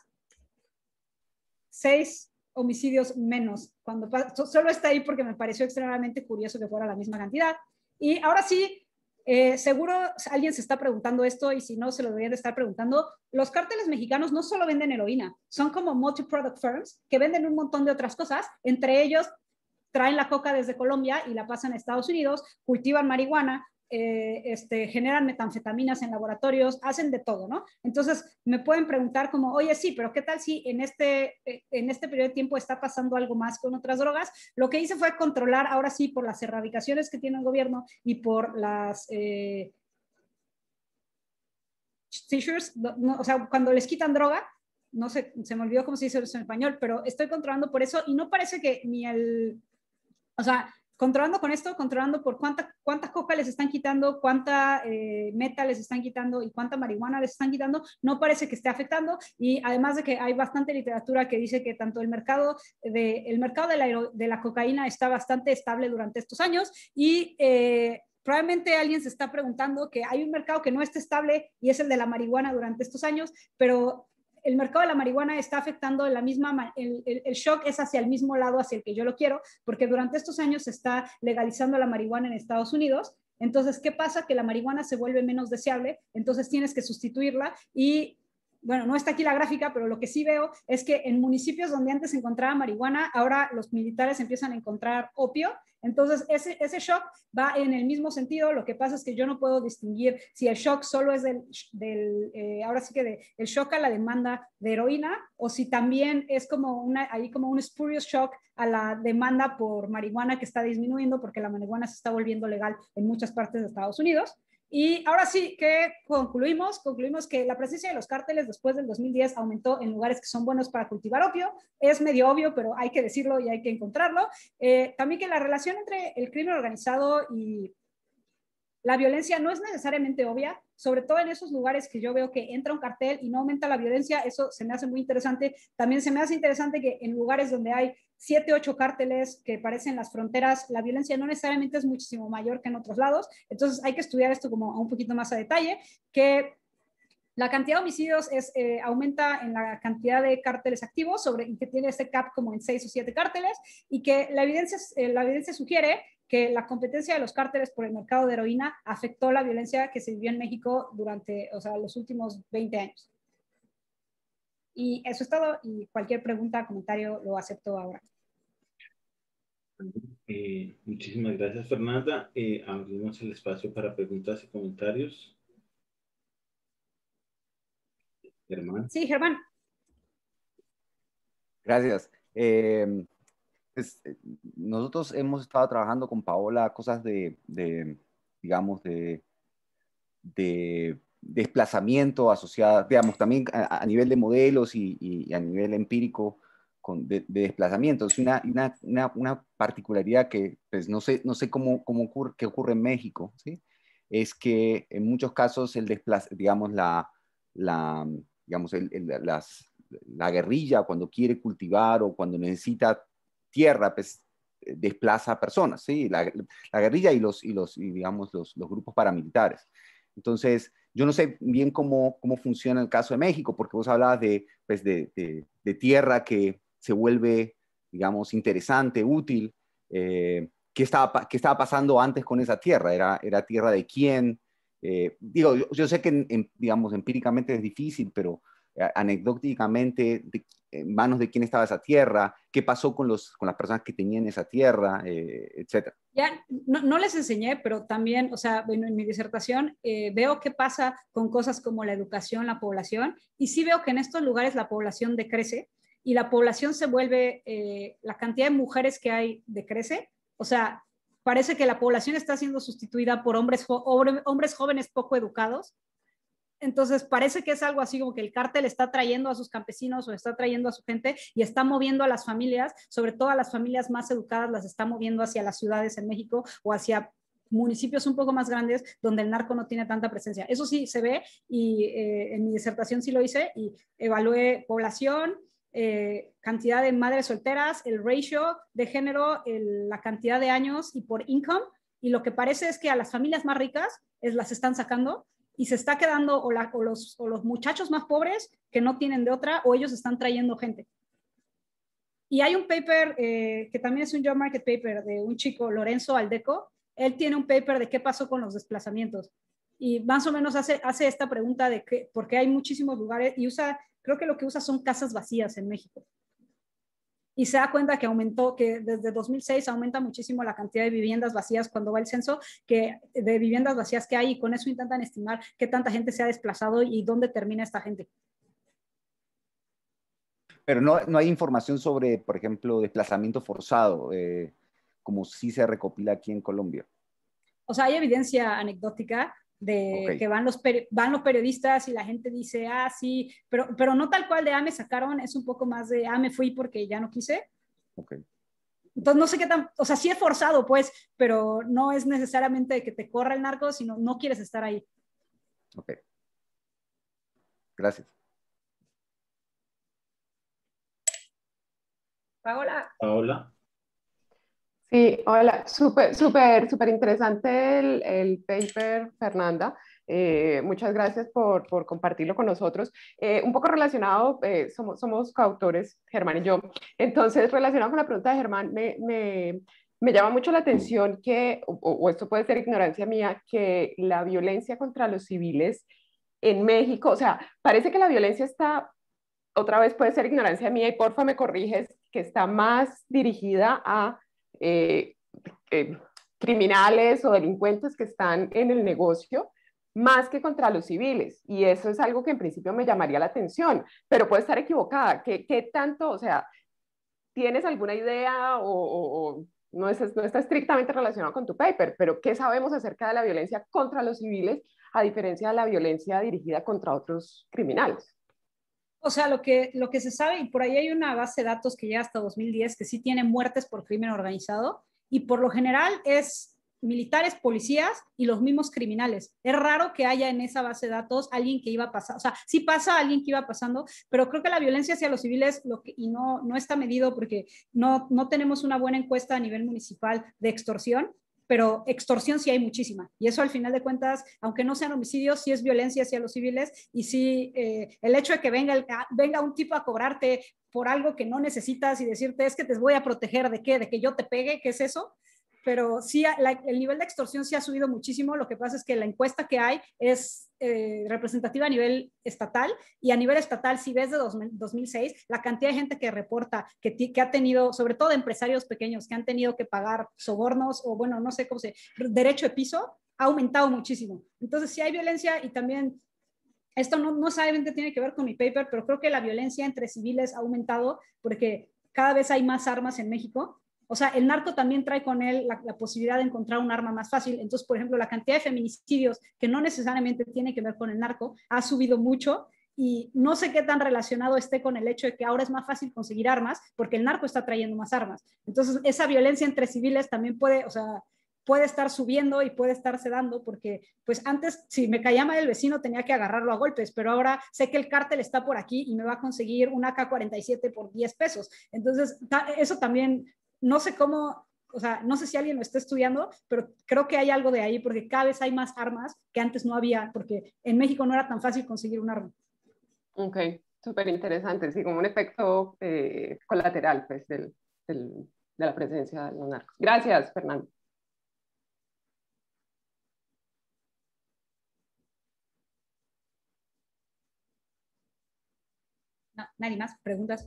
6 homicidios menos, solo está ahí porque me pareció extremadamente curioso que fuera la misma cantidad. Y ahora sí, seguro alguien se está preguntando esto y si no se lo deberían de estar preguntando. Los cárteles mexicanos no solo venden heroína, son como multi-product firms que venden un montón de otras cosas, entre ellos traen la coca desde Colombia y la pasan a Estados Unidos, cultivan marihuana, generan metanfetaminas en laboratorios, hacen de todo, ¿no? Entonces me pueden preguntar como, oye, sí, pero ¿qué tal si en este periodo de tiempo está pasando algo más con otras drogas? Lo que hice fue controlar, ahora sí, por las erradicaciones que tiene el gobierno y por las seizures, no, o sea, cuando les quitan droga, no sé, se me olvidó cómo se dice eso en español, pero estoy controlando por eso y no parece que ni o sea, controlando con esto, controlando por cuánta coca les están quitando, cuánta meta les están quitando y cuánta marihuana les están quitando, no parece que esté afectando. Y además de que hay bastante literatura que dice que tanto el mercado de la cocaína está bastante estable durante estos años y probablemente alguien se está preguntando que hay un mercado que no está estable y es el de la marihuana durante estos años, pero el mercado de la marihuana está afectando de la misma, el shock es hacia el mismo lado hacia el que yo lo quiero, porque durante estos años se está legalizando la marihuana en Estados Unidos. Entonces, ¿qué pasa? Que la marihuana se vuelve menos deseable, entonces tienes que sustituirla y bueno, no está aquí la gráfica, pero lo que sí veo es que en municipios donde antes se encontraba marihuana, ahora los militares empiezan a encontrar opio. Entonces, ese shock va en el mismo sentido. Lo que pasa es que yo no puedo distinguir si el shock solo es ahora sí que el shock a la demanda de heroína o si también es como un spurious shock a la demanda por marihuana que está disminuyendo porque la marihuana se está volviendo legal en muchas partes de Estados Unidos. Y ahora sí que concluimos que la presencia de los cárteles después del 2010 aumentó en lugares que son buenos para cultivar opio. Es medio obvio, pero hay que decirlo y hay que encontrarlo. También que la relación entre el crimen organizado y la violencia no es necesariamente obvia, sobre todo en esos lugares que yo veo que entra un cartel y no aumenta la violencia, eso se me hace muy interesante. También se me hace interesante que en lugares donde hay 7, 8 cárteles que parecen las fronteras, la violencia no necesariamente es muchísimo mayor que en otros lados. Entonces hay que estudiar esto como un poquito más a detalle, que la cantidad de homicidios aumenta en la cantidad de cárteles activos, y que tiene este cap como en 6 o 7 cárteles, y que la evidencia sugiere que la competencia de los cárteles por el mercado de heroína afectó la violencia que se vivió en México durante los últimos 20 años. Y eso es todo, y cualquier pregunta, comentario, lo acepto ahora. Muchísimas gracias, Fernanda. Abrimos el espacio para preguntas y comentarios. Germán. Sí, Germán. Gracias. Pues, nosotros hemos estado trabajando con Paola cosas digamos, de desplazamiento asociadas, digamos, también a nivel de modelos y a nivel empírico de desplazamientos. Una particularidad que pues, no sé qué ocurre en México, ¿sí? Es que en muchos casos digamos, la guerrilla cuando quiere cultivar o cuando necesita tierra, pues desplaza a personas, ¿sí? La guerrilla y digamos, los grupos paramilitares. Entonces, yo no sé bien cómo funciona el caso de México, porque vos hablabas pues de tierra que se vuelve, digamos, interesante, útil. ¿Qué estaba pasando antes con esa tierra? ¿Era tierra de quién? Digo, yo sé que, digamos, empíricamente es difícil, pero anecdóticamente, en manos de quién estaba esa tierra, qué pasó con las personas que tenían esa tierra, etcétera. Ya no les enseñé, pero también, o sea, bueno, en mi disertación veo qué pasa con cosas como la educación, la población, y sí veo que en estos lugares la población decrece y la población se vuelve, la cantidad de mujeres que hay decrece, o sea, parece que la población está siendo sustituida por hombres jóvenes poco educados. Entonces parece que es algo así como que el cártel está trayendo a sus campesinos o está trayendo a su gente y está moviendo a las familias, sobre todo a las familias más educadas, las está moviendo hacia las ciudades en México o hacia municipios un poco más grandes donde el narco no tiene tanta presencia. Eso sí se ve y en mi disertación sí lo hice y evalué población, cantidad de madres solteras, el ratio de género, la cantidad de años y por income, y lo que parece es que a las familias más ricas las están sacando y se está quedando o los muchachos más pobres que no tienen de otra o ellos están trayendo gente. Y hay un paper que también es un job market paper de un chico, Lorenzo Aldeco. Él tiene un paper de qué pasó con los desplazamientos y más o menos hace esta pregunta de por qué hay muchísimos lugares y creo que lo que usa son casas vacías en México. y se da cuenta que aumentó, que desde 2006 aumenta muchísimo la cantidad de viviendas vacías cuando va el censo, que de viviendas vacías que hay, y con eso intentan estimar qué tanta gente se ha desplazado y dónde termina esta gente. Pero no hay información sobre, por ejemplo, desplazamiento forzado, como sí se recopila aquí en Colombia. O sea, hay evidencia anecdótica de que van los periodistas y la gente dice, ah, sí, pero no tal cual de, ah, me sacaron, es un poco más de, ah, me fui porque ya no quise. Okay. Entonces, no sé qué tan, o sea, sí es forzado, pues, pero no es necesariamente que te corra el narco, sino no quieres estar ahí. Ok. Gracias. Paola. Paola. Sí, hola, súper interesante el paper, Fernanda. Muchas gracias por compartirlo con nosotros. Un poco relacionado, somos coautores, Germán y yo. Entonces, relacionado con la pregunta de Germán, me llama mucho la atención que, o esto puede ser ignorancia mía, que la violencia contra los civiles en México, o sea, parece que la violencia está, otra vez puede ser ignorancia mía y porfa me corriges, que está más dirigida a eh, eh, criminales o delincuentes que están en el negocio, más que contra los civiles. Y eso es algo que en principio me llamaría la atención, pero puede estar equivocada. ¿Qué tanto, o sea, tienes alguna idea o no está estrictamente relacionado con tu paper, pero qué sabemos acerca de la violencia contra los civiles a diferencia de la violencia dirigida contra otros criminales? O sea, lo que se sabe, y por ahí hay una base de datos que llega hasta 2010, que sí tiene muertes por crimen organizado, y por lo general es militares, policías y los mismos criminales. Es raro que haya en esa base de datos alguien que iba pasando, o sea, sí pasa alguien que iba pasando, pero creo que la violencia hacia los civiles, y no está medido porque no tenemos una buena encuesta a nivel municipal de extorsión, pero extorsión sí hay muchísima. Y eso al final de cuentas, aunque no sean homicidios, sí es violencia hacia los civiles. Y sí, el hecho de que venga un tipo a cobrarte por algo que no necesitas y decirte es que te voy a proteger de qué, de que yo te pegue, ¿qué es eso? Pero sí, el nivel de extorsión sí ha subido muchísimo. Lo que pasa es que la encuesta que hay es representativa a nivel estatal, y a nivel estatal, si ves de 2006, la cantidad de gente que reporta que ha tenido, sobre todo empresarios pequeños, que han tenido que pagar sobornos o, bueno, no sé cómo se, derecho de piso, ha aumentado muchísimo. Entonces, sí hay violencia, y también esto no solamente tiene que ver con mi paper, pero creo que la violencia entre civiles ha aumentado porque cada vez hay más armas en México. O sea, el narco también trae con él la posibilidad de encontrar un arma más fácil. Entonces, por ejemplo, la cantidad de feminicidios, que no necesariamente tiene que ver con el narco, ha subido mucho, y no sé qué tan relacionado esté con el hecho de que ahora es más fácil conseguir armas porque el narco está trayendo más armas. Entonces, esa violencia entre civiles también puede, o sea, puede estar subiendo y puede estarse dando, porque pues antes si me caía mal el vecino tenía que agarrarlo a golpes, pero ahora sé que el cártel está por aquí y me va a conseguir una AK-47 por 10 pesos. Entonces, eso también, no sé cómo, o sea, no sé si alguien lo está estudiando, pero creo que hay algo de ahí, porque cada vez hay más armas que antes no había, porque en México no era tan fácil conseguir un arma. Ok, súper interesante, sí, como un efecto colateral, pues, de la presencia de los narcos. Gracias, Fernando. No, nadie más, preguntas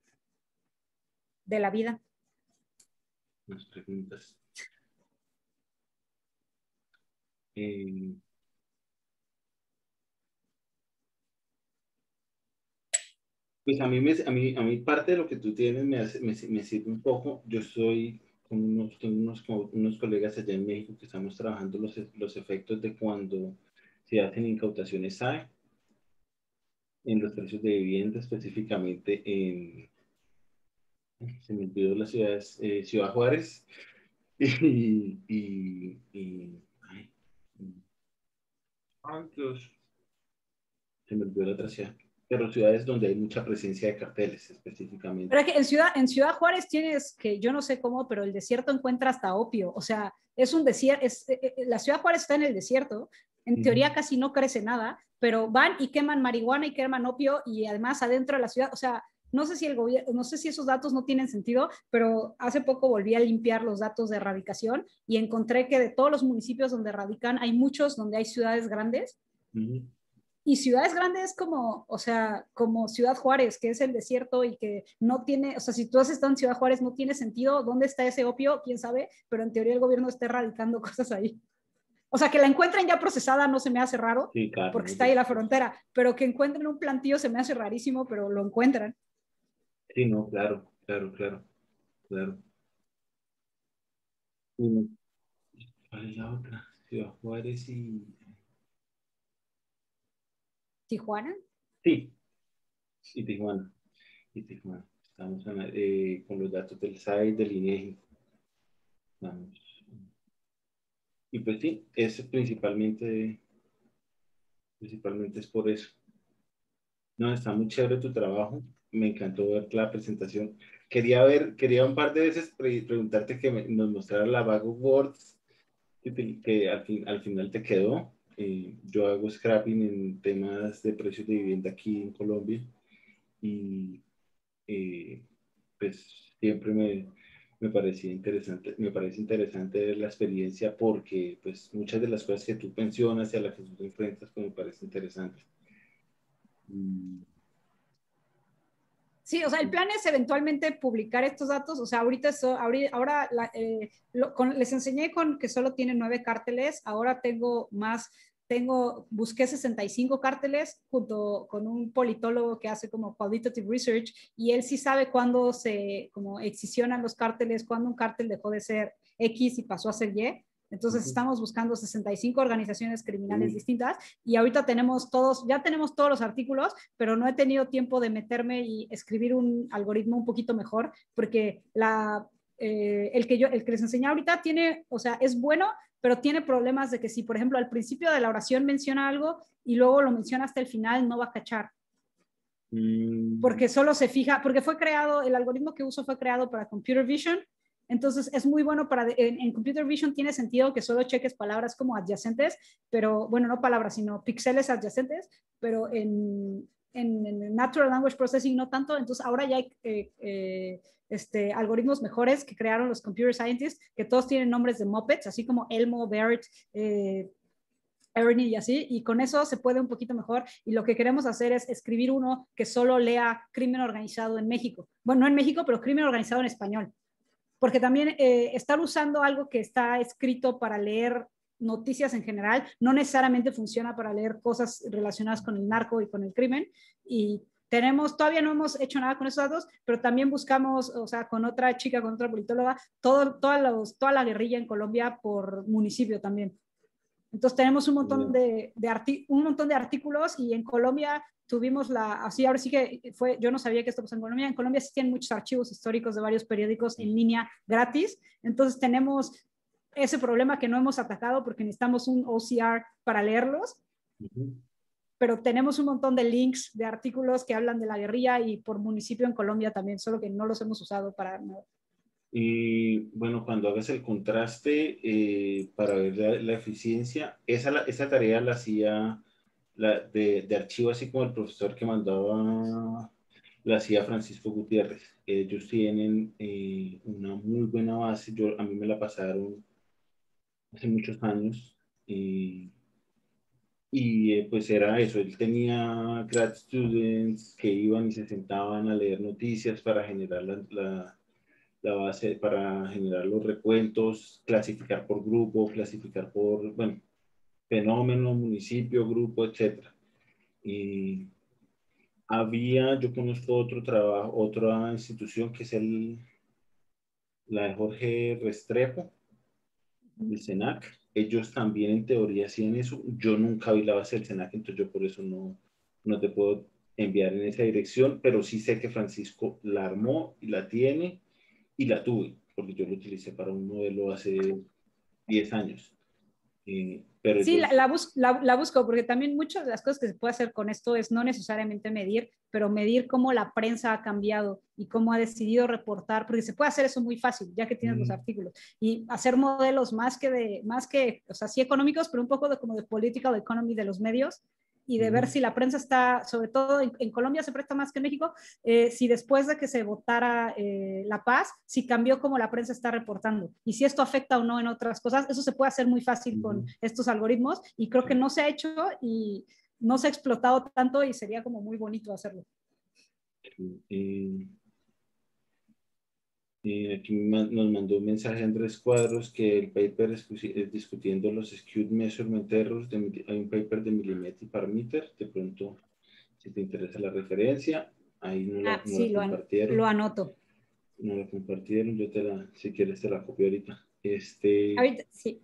de la vida. Más preguntas. Pues a mí parte de lo que tú tienes me sirve un poco. Yo estoy con tengo unos colegas allá en México que estamos trabajando los efectos de cuando se hacen incautaciones SAE en los precios de vivienda, específicamente se me olvidó la ciudad, Ciudad Juárez ay, Dios, se me olvidó la otra ciudad, pero ciudades donde hay mucha presencia de carteles específicamente. Pero es que en Ciudad Juárez tienes que, yo no sé cómo, pero el desierto encuentra hasta opio. O sea, es un desierto, la Ciudad Juárez está en el desierto. En teoría casi no crece nada, pero van y queman marihuana y queman opio, y además adentro de la ciudad, o sea, no sé si el gobierno, no sé si esos datos no tienen sentido, pero hace poco volví a limpiar los datos de erradicación y encontré que de todos los municipios donde radican, hay muchos donde hay ciudades grandes. Y ciudades grandes como, o sea, como Ciudad Juárez, que es el desierto y que no tiene, o sea, si tú has estado en Ciudad Juárez no tiene sentido dónde está ese opio, quién sabe, pero en teoría el gobierno está erradicando cosas ahí. O sea, que la encuentren ya procesada no se me hace raro, Sí, claro, porque está ahí la frontera, pero que encuentren un plantío se me hace rarísimo, pero lo encuentran. sí, no, claro, claro, claro, claro. Mm, ¿cuál es la otra? Ciudad Juárez y... ¿Tijuana? Sí, y Tijuana. Y Tijuana. Estamos con los datos del SAI, del INEGI. Vamos. Y pues sí, es principalmente es por eso. No, está muy chévere tu trabajo. Me encantó ver la presentación. Quería un par de veces preguntarte que nos mostrara la Bag of Words que al final te quedó. Yo hago scrapping en temas de precios de vivienda aquí en Colombia y eh, pues siempre me parece interesante ver la experiencia porque pues muchas de las cosas que tú mencionas y a las que tú te enfrentas pues me parece interesante. Mm. Sí, o sea, el plan es eventualmente publicar estos datos. O sea, ahora les enseñé con que solo tienen 9 cárteles. Ahora tengo más, busqué 65 cárteles junto con un politólogo que hace como qualitative research y él sí sabe cuándo como excisionan los cárteles, cuándo un cártel dejó de ser X y pasó a ser Y. Entonces estamos buscando 65 organizaciones criminales distintas y ahorita ya tenemos todos los artículos, pero no he tenido tiempo de meterme y escribir un algoritmo un poquito mejor, porque el que les enseñé ahorita tiene, o sea, es bueno, pero tiene problemas de que si, por ejemplo, al principio de la oración menciona algo y luego lo menciona hasta el final, no va a cachar. Porque solo se fija, porque el algoritmo que uso fue creado para Computer Vision. Entonces es muy bueno en Computer Vision tiene sentido que solo cheques palabras como adyacentes, pero bueno, no palabras, sino píxeles adyacentes, pero en Natural Language Processing no tanto. Entonces ahora ya hay algoritmos mejores que crearon los Computer Scientists, que todos tienen nombres de Muppets, así como Elmo, Bert, Ernie y así, y con eso se puede un poquito mejor, y lo que queremos hacer es escribir uno que solo lea crimen organizado en México. Bueno, no en México, pero crimen organizado en español. Porque también estar usando algo que está escrito para leer noticias en general no necesariamente funciona para leer cosas relacionadas con el narco y con el crimen, y todavía no hemos hecho nada con esos datos, pero también buscamos, o sea, con otra chica, con otra politóloga, toda la guerrilla en Colombia por municipio también. Entonces tenemos un montón de artículos y en Colombia tuvimos ahora sí que yo no sabía que esto pasó en Colombia. En Colombia sí tienen muchos archivos históricos de varios periódicos en línea gratis. Entonces tenemos ese problema que no hemos atacado porque necesitamos un OCR para leerlos. Pero tenemos un montón de links de artículos que hablan de la guerrilla y por municipio en Colombia también, solo que no los hemos usado para nada. Y bueno, cuando hagas el contraste para ver la eficiencia, esa tarea la hacía de archivo, así como el profesor que mandaba, la hacía Francisco Gutiérrez. Ellos tienen una muy buena base. A mí me la pasaron hace muchos años. Pues era eso, él tenía grad students que iban y se sentaban a leer noticias para generar la base, para generar los recuentos, clasificar por grupo, clasificar por, bueno, fenómeno, municipio, grupo, etc. Y yo conozco otra institución que es la de Jorge Restrepo, el SENAC. Ellos también en teoría hacían eso. Yo nunca vi la base del SENAC, entonces yo por eso no te puedo enviar en esa dirección, pero sí sé que Francisco la armó y la tiene y la tuve, porque yo lo utilicé para un modelo hace 10 años. Pero Sí, ellos... la busco, porque también muchas de las cosas que se puede hacer con esto es no necesariamente medir, pero medir cómo la prensa ha cambiado y cómo ha decidido reportar, porque se puede hacer eso muy fácil, ya que tienes los artículos, y hacer modelos más que, o sea, sí económicos, pero un poco como de political economy de los medios, y de ver si la prensa está, sobre todo en Colombia se presta más que en México, si después de que se votara la paz, si cambió cómo la prensa está reportando y si esto afecta o no en otras cosas. Eso se puede hacer muy fácil con estos algoritmos y creo que no se ha hecho y no se ha explotado tanto y sería como muy bonito hacerlo. Aquí nos mandó un mensaje Andrés Cuadros que el paper es discutiendo los skewed measurement errors, hay un paper de millimeter per meter, de pronto si te interesa la referencia, ahí no la Sí, compartieron. lo anoto. No la compartieron, yo si quieres te la copio ahorita. Ahorita, sí.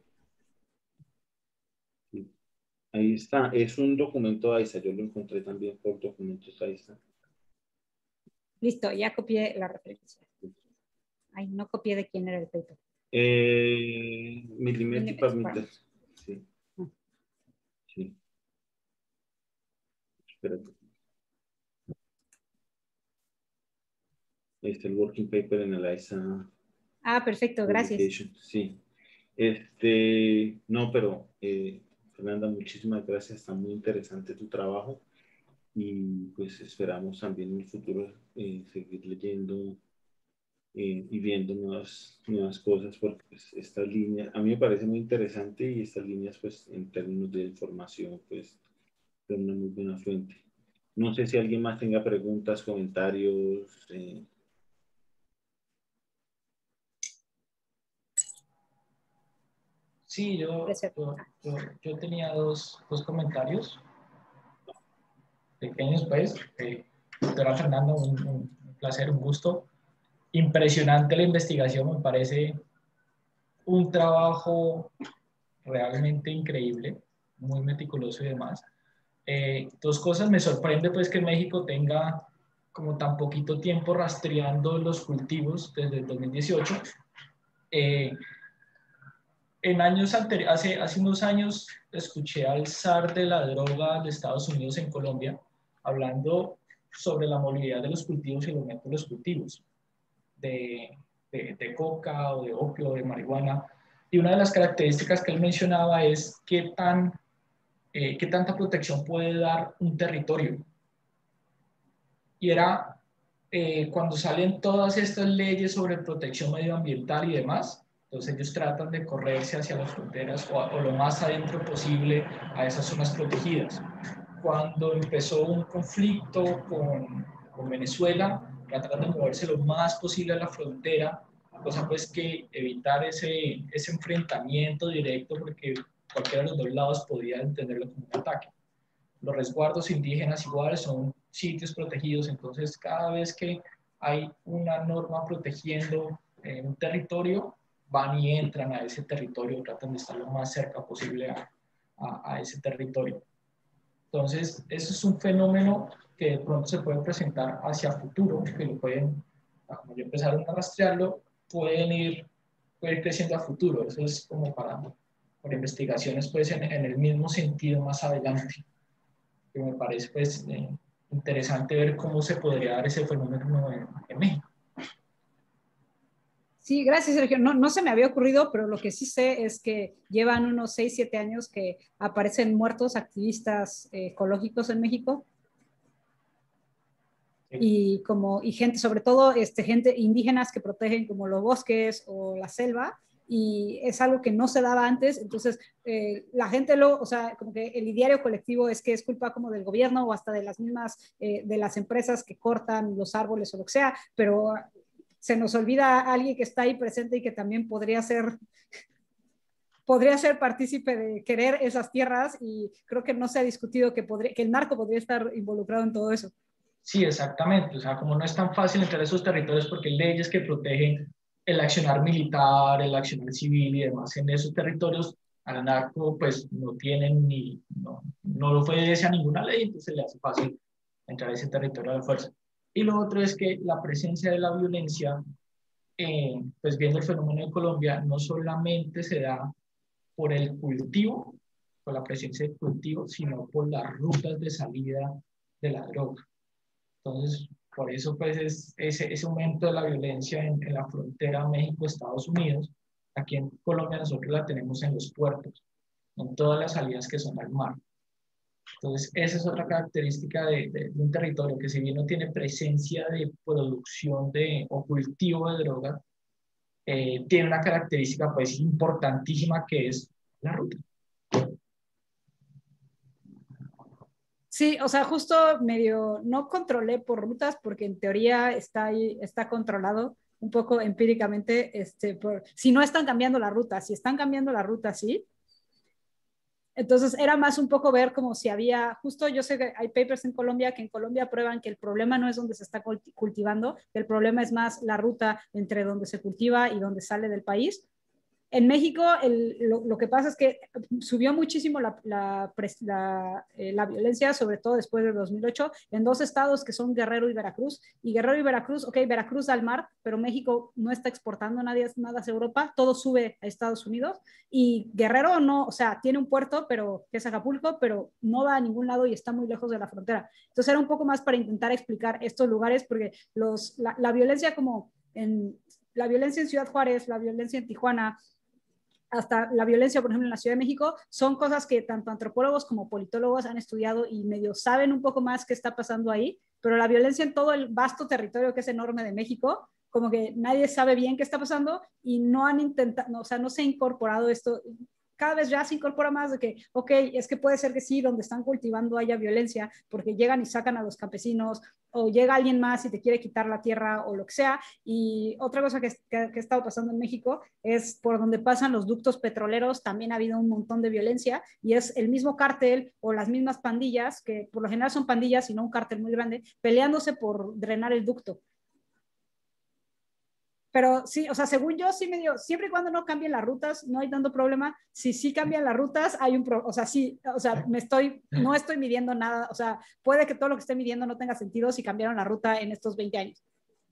Ahí está, es un documento AISA, yo lo encontré también por documentos AISA. Listo, ya copié la referencia. Ay, no copié de quién era el paper. Millimeter per meter. Sí. Sí. Espérate. Ahí está el working paper en el AISA. Ah, perfecto, gracias. Sí. No, pero Fernanda, muchísimas gracias. Está muy interesante tu trabajo y pues esperamos también en el futuro seguir leyendo y viendo nuevas cosas porque pues, estas líneas, a mí me parece muy interesante y estas líneas pues en términos de información pues son una muy buena fuente. No sé si alguien más tenga preguntas, comentarios. Sí, yo tenía dos comentarios pequeños, pues. Doctora Fernanda, un placer, un gusto. Impresionante la investigación, me parece un trabajo realmente increíble, muy meticuloso y demás. Dos cosas, me sorprende pues que México tenga como tan poquito tiempo rastreando los cultivos desde el 2018. En años anteriores, hace unos años, escuché al zar de la droga de Estados Unidos en Colombia hablando sobre la movilidad de los cultivos y el aumento de los cultivos de coca o de opio o de marihuana. Y una de las características que él mencionaba es qué tanta protección puede dar un territorio. Y era cuando salen todas estas leyes sobre protección medioambiental y demás, entonces ellos tratan de correrse hacia las fronteras o lo más adentro posible a esas zonas protegidas. Cuando empezó un conflicto con Venezuela, trataron de moverse lo más posible a la frontera, cosa pues que evitar ese enfrentamiento directo porque cualquiera de los dos lados podía entenderlo como un ataque. Los resguardos indígenas igual son sitios protegidos, entonces cada vez que hay una norma protegiendo un territorio, van y entran a ese territorio, tratan de estar lo más cerca posible a ese territorio. Entonces, eso es un fenómeno que de pronto se puede presentar hacia futuro, que lo pueden, como ya empezaron a rastrearlo, puede ir creciendo a futuro. Eso es como para investigaciones pues en el mismo sentido más adelante, que me parece pues interesante ver cómo se podría dar ese fenómeno en México. Sí, gracias, Sergio. No se me había ocurrido, pero lo que sí sé es que llevan unos 6, 7 años que aparecen muertos activistas ecológicos en México. Sí. Y gente, sobre todo gente indígenas que protegen como los bosques o la selva, y es algo que no se daba antes. Entonces la gente o sea, como que el ideario colectivo es que es culpa como del gobierno o hasta de las mismas, de las empresas que cortan los árboles o lo que sea, pero se nos olvida a alguien que está ahí presente y que también podría ser partícipe de querer esas tierras, y creo que no se ha discutido que el narco podría estar involucrado en todo eso. Sí, exactamente. O sea, como no es tan fácil entrar a esos territorios porque hay leyes que protegen el accionar militar, el accionar civil y demás en esos territorios, al narco pues no tienen no lo obedece a ninguna ley, entonces le hace fácil entrar a ese territorio a la fuerza. Y lo otro es que la presencia de la violencia, pues viendo el fenómeno en Colombia, no solamente se da por el cultivo, por la presencia del cultivo, sino por las rutas de salida de la droga. Entonces, por eso pues ese aumento de la violencia en la frontera México-Estados Unidos. Aquí en Colombia nosotros la tenemos en los puertos, en todas las salidas que son al mar. Entonces, esa es otra característica de un territorio que, si bien no tiene presencia de producción o cultivo de droga, tiene una característica pues importantísima, que es la ruta. Sí, o sea, justo medio no controlé por rutas porque en teoría está ahí, está controlado un poco empíricamente, si no están cambiando la ruta, si están cambiando la ruta, sí. Entonces era más un poco ver como si había, justo yo sé que hay papers en Colombia que en Colombia prueban que el problema no es donde se está cultivando, que el problema es más la ruta entre donde se cultiva y donde sale del país. En México lo que pasa es que subió muchísimo la violencia, sobre todo después de 2008, en dos estados que son Guerrero y Veracruz. Y Guerrero y Veracruz, ok, Veracruz al mar, pero México no está exportando nada hacia Europa, todo sube a Estados Unidos. Y Guerrero no, o sea, tiene un puerto, pero que es Acapulco, pero no va a ningún lado y está muy lejos de la frontera. Entonces era un poco más para intentar explicar estos lugares, porque la violencia como la violencia en Ciudad Juárez, la violencia en Tijuana, hasta la violencia, por ejemplo, en la Ciudad de México, son cosas que tanto antropólogos como politólogos han estudiado y medio saben un poco más qué está pasando ahí, pero la violencia en todo el vasto territorio que es enorme de México, como que nadie sabe bien qué está pasando y no han intentado, o sea, no se ha incorporado esto. Cada vez ya se incorpora más de que, ok, es que puede ser que sí, donde están cultivando haya violencia, porque llegan y sacan a los campesinos, o llega alguien más y te quiere quitar la tierra o lo que sea. Y otra cosa que ha estado pasando en México es por donde pasan los ductos petroleros, también ha habido un montón de violencia y es el mismo cártel o las mismas pandillas, que por lo general son pandillas y no un cártel muy grande, peleándose por drenar el ducto. Pero sí, o sea, según yo, sí medio, siempre y cuando no cambien las rutas, no hay tanto problema. Si sí cambian las rutas, hay un problema. O sea, sí, o sea, no estoy midiendo nada. O sea, puede que todo lo que esté midiendo no tenga sentido si cambiaron la ruta en estos 20 años.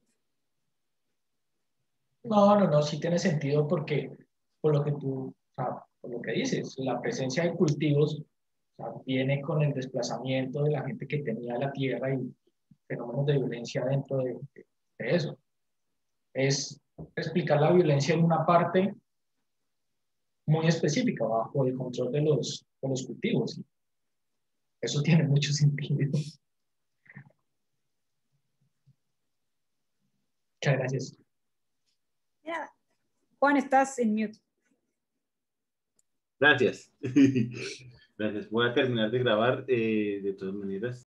No, sí tiene sentido porque por lo que tú, o sea, por lo que dices, la presencia de cultivos, o sea, viene con el desplazamiento de la gente que tenía la tierra y fenómenos de violencia dentro de eso. Es explicar la violencia en una parte muy específica, bajo el control de los cultivos. Eso tiene mucho sentido. Muchas gracias. Mira, Juan, estás en mute. Gracias. Gracias. Voy a terminar de grabar de todas maneras.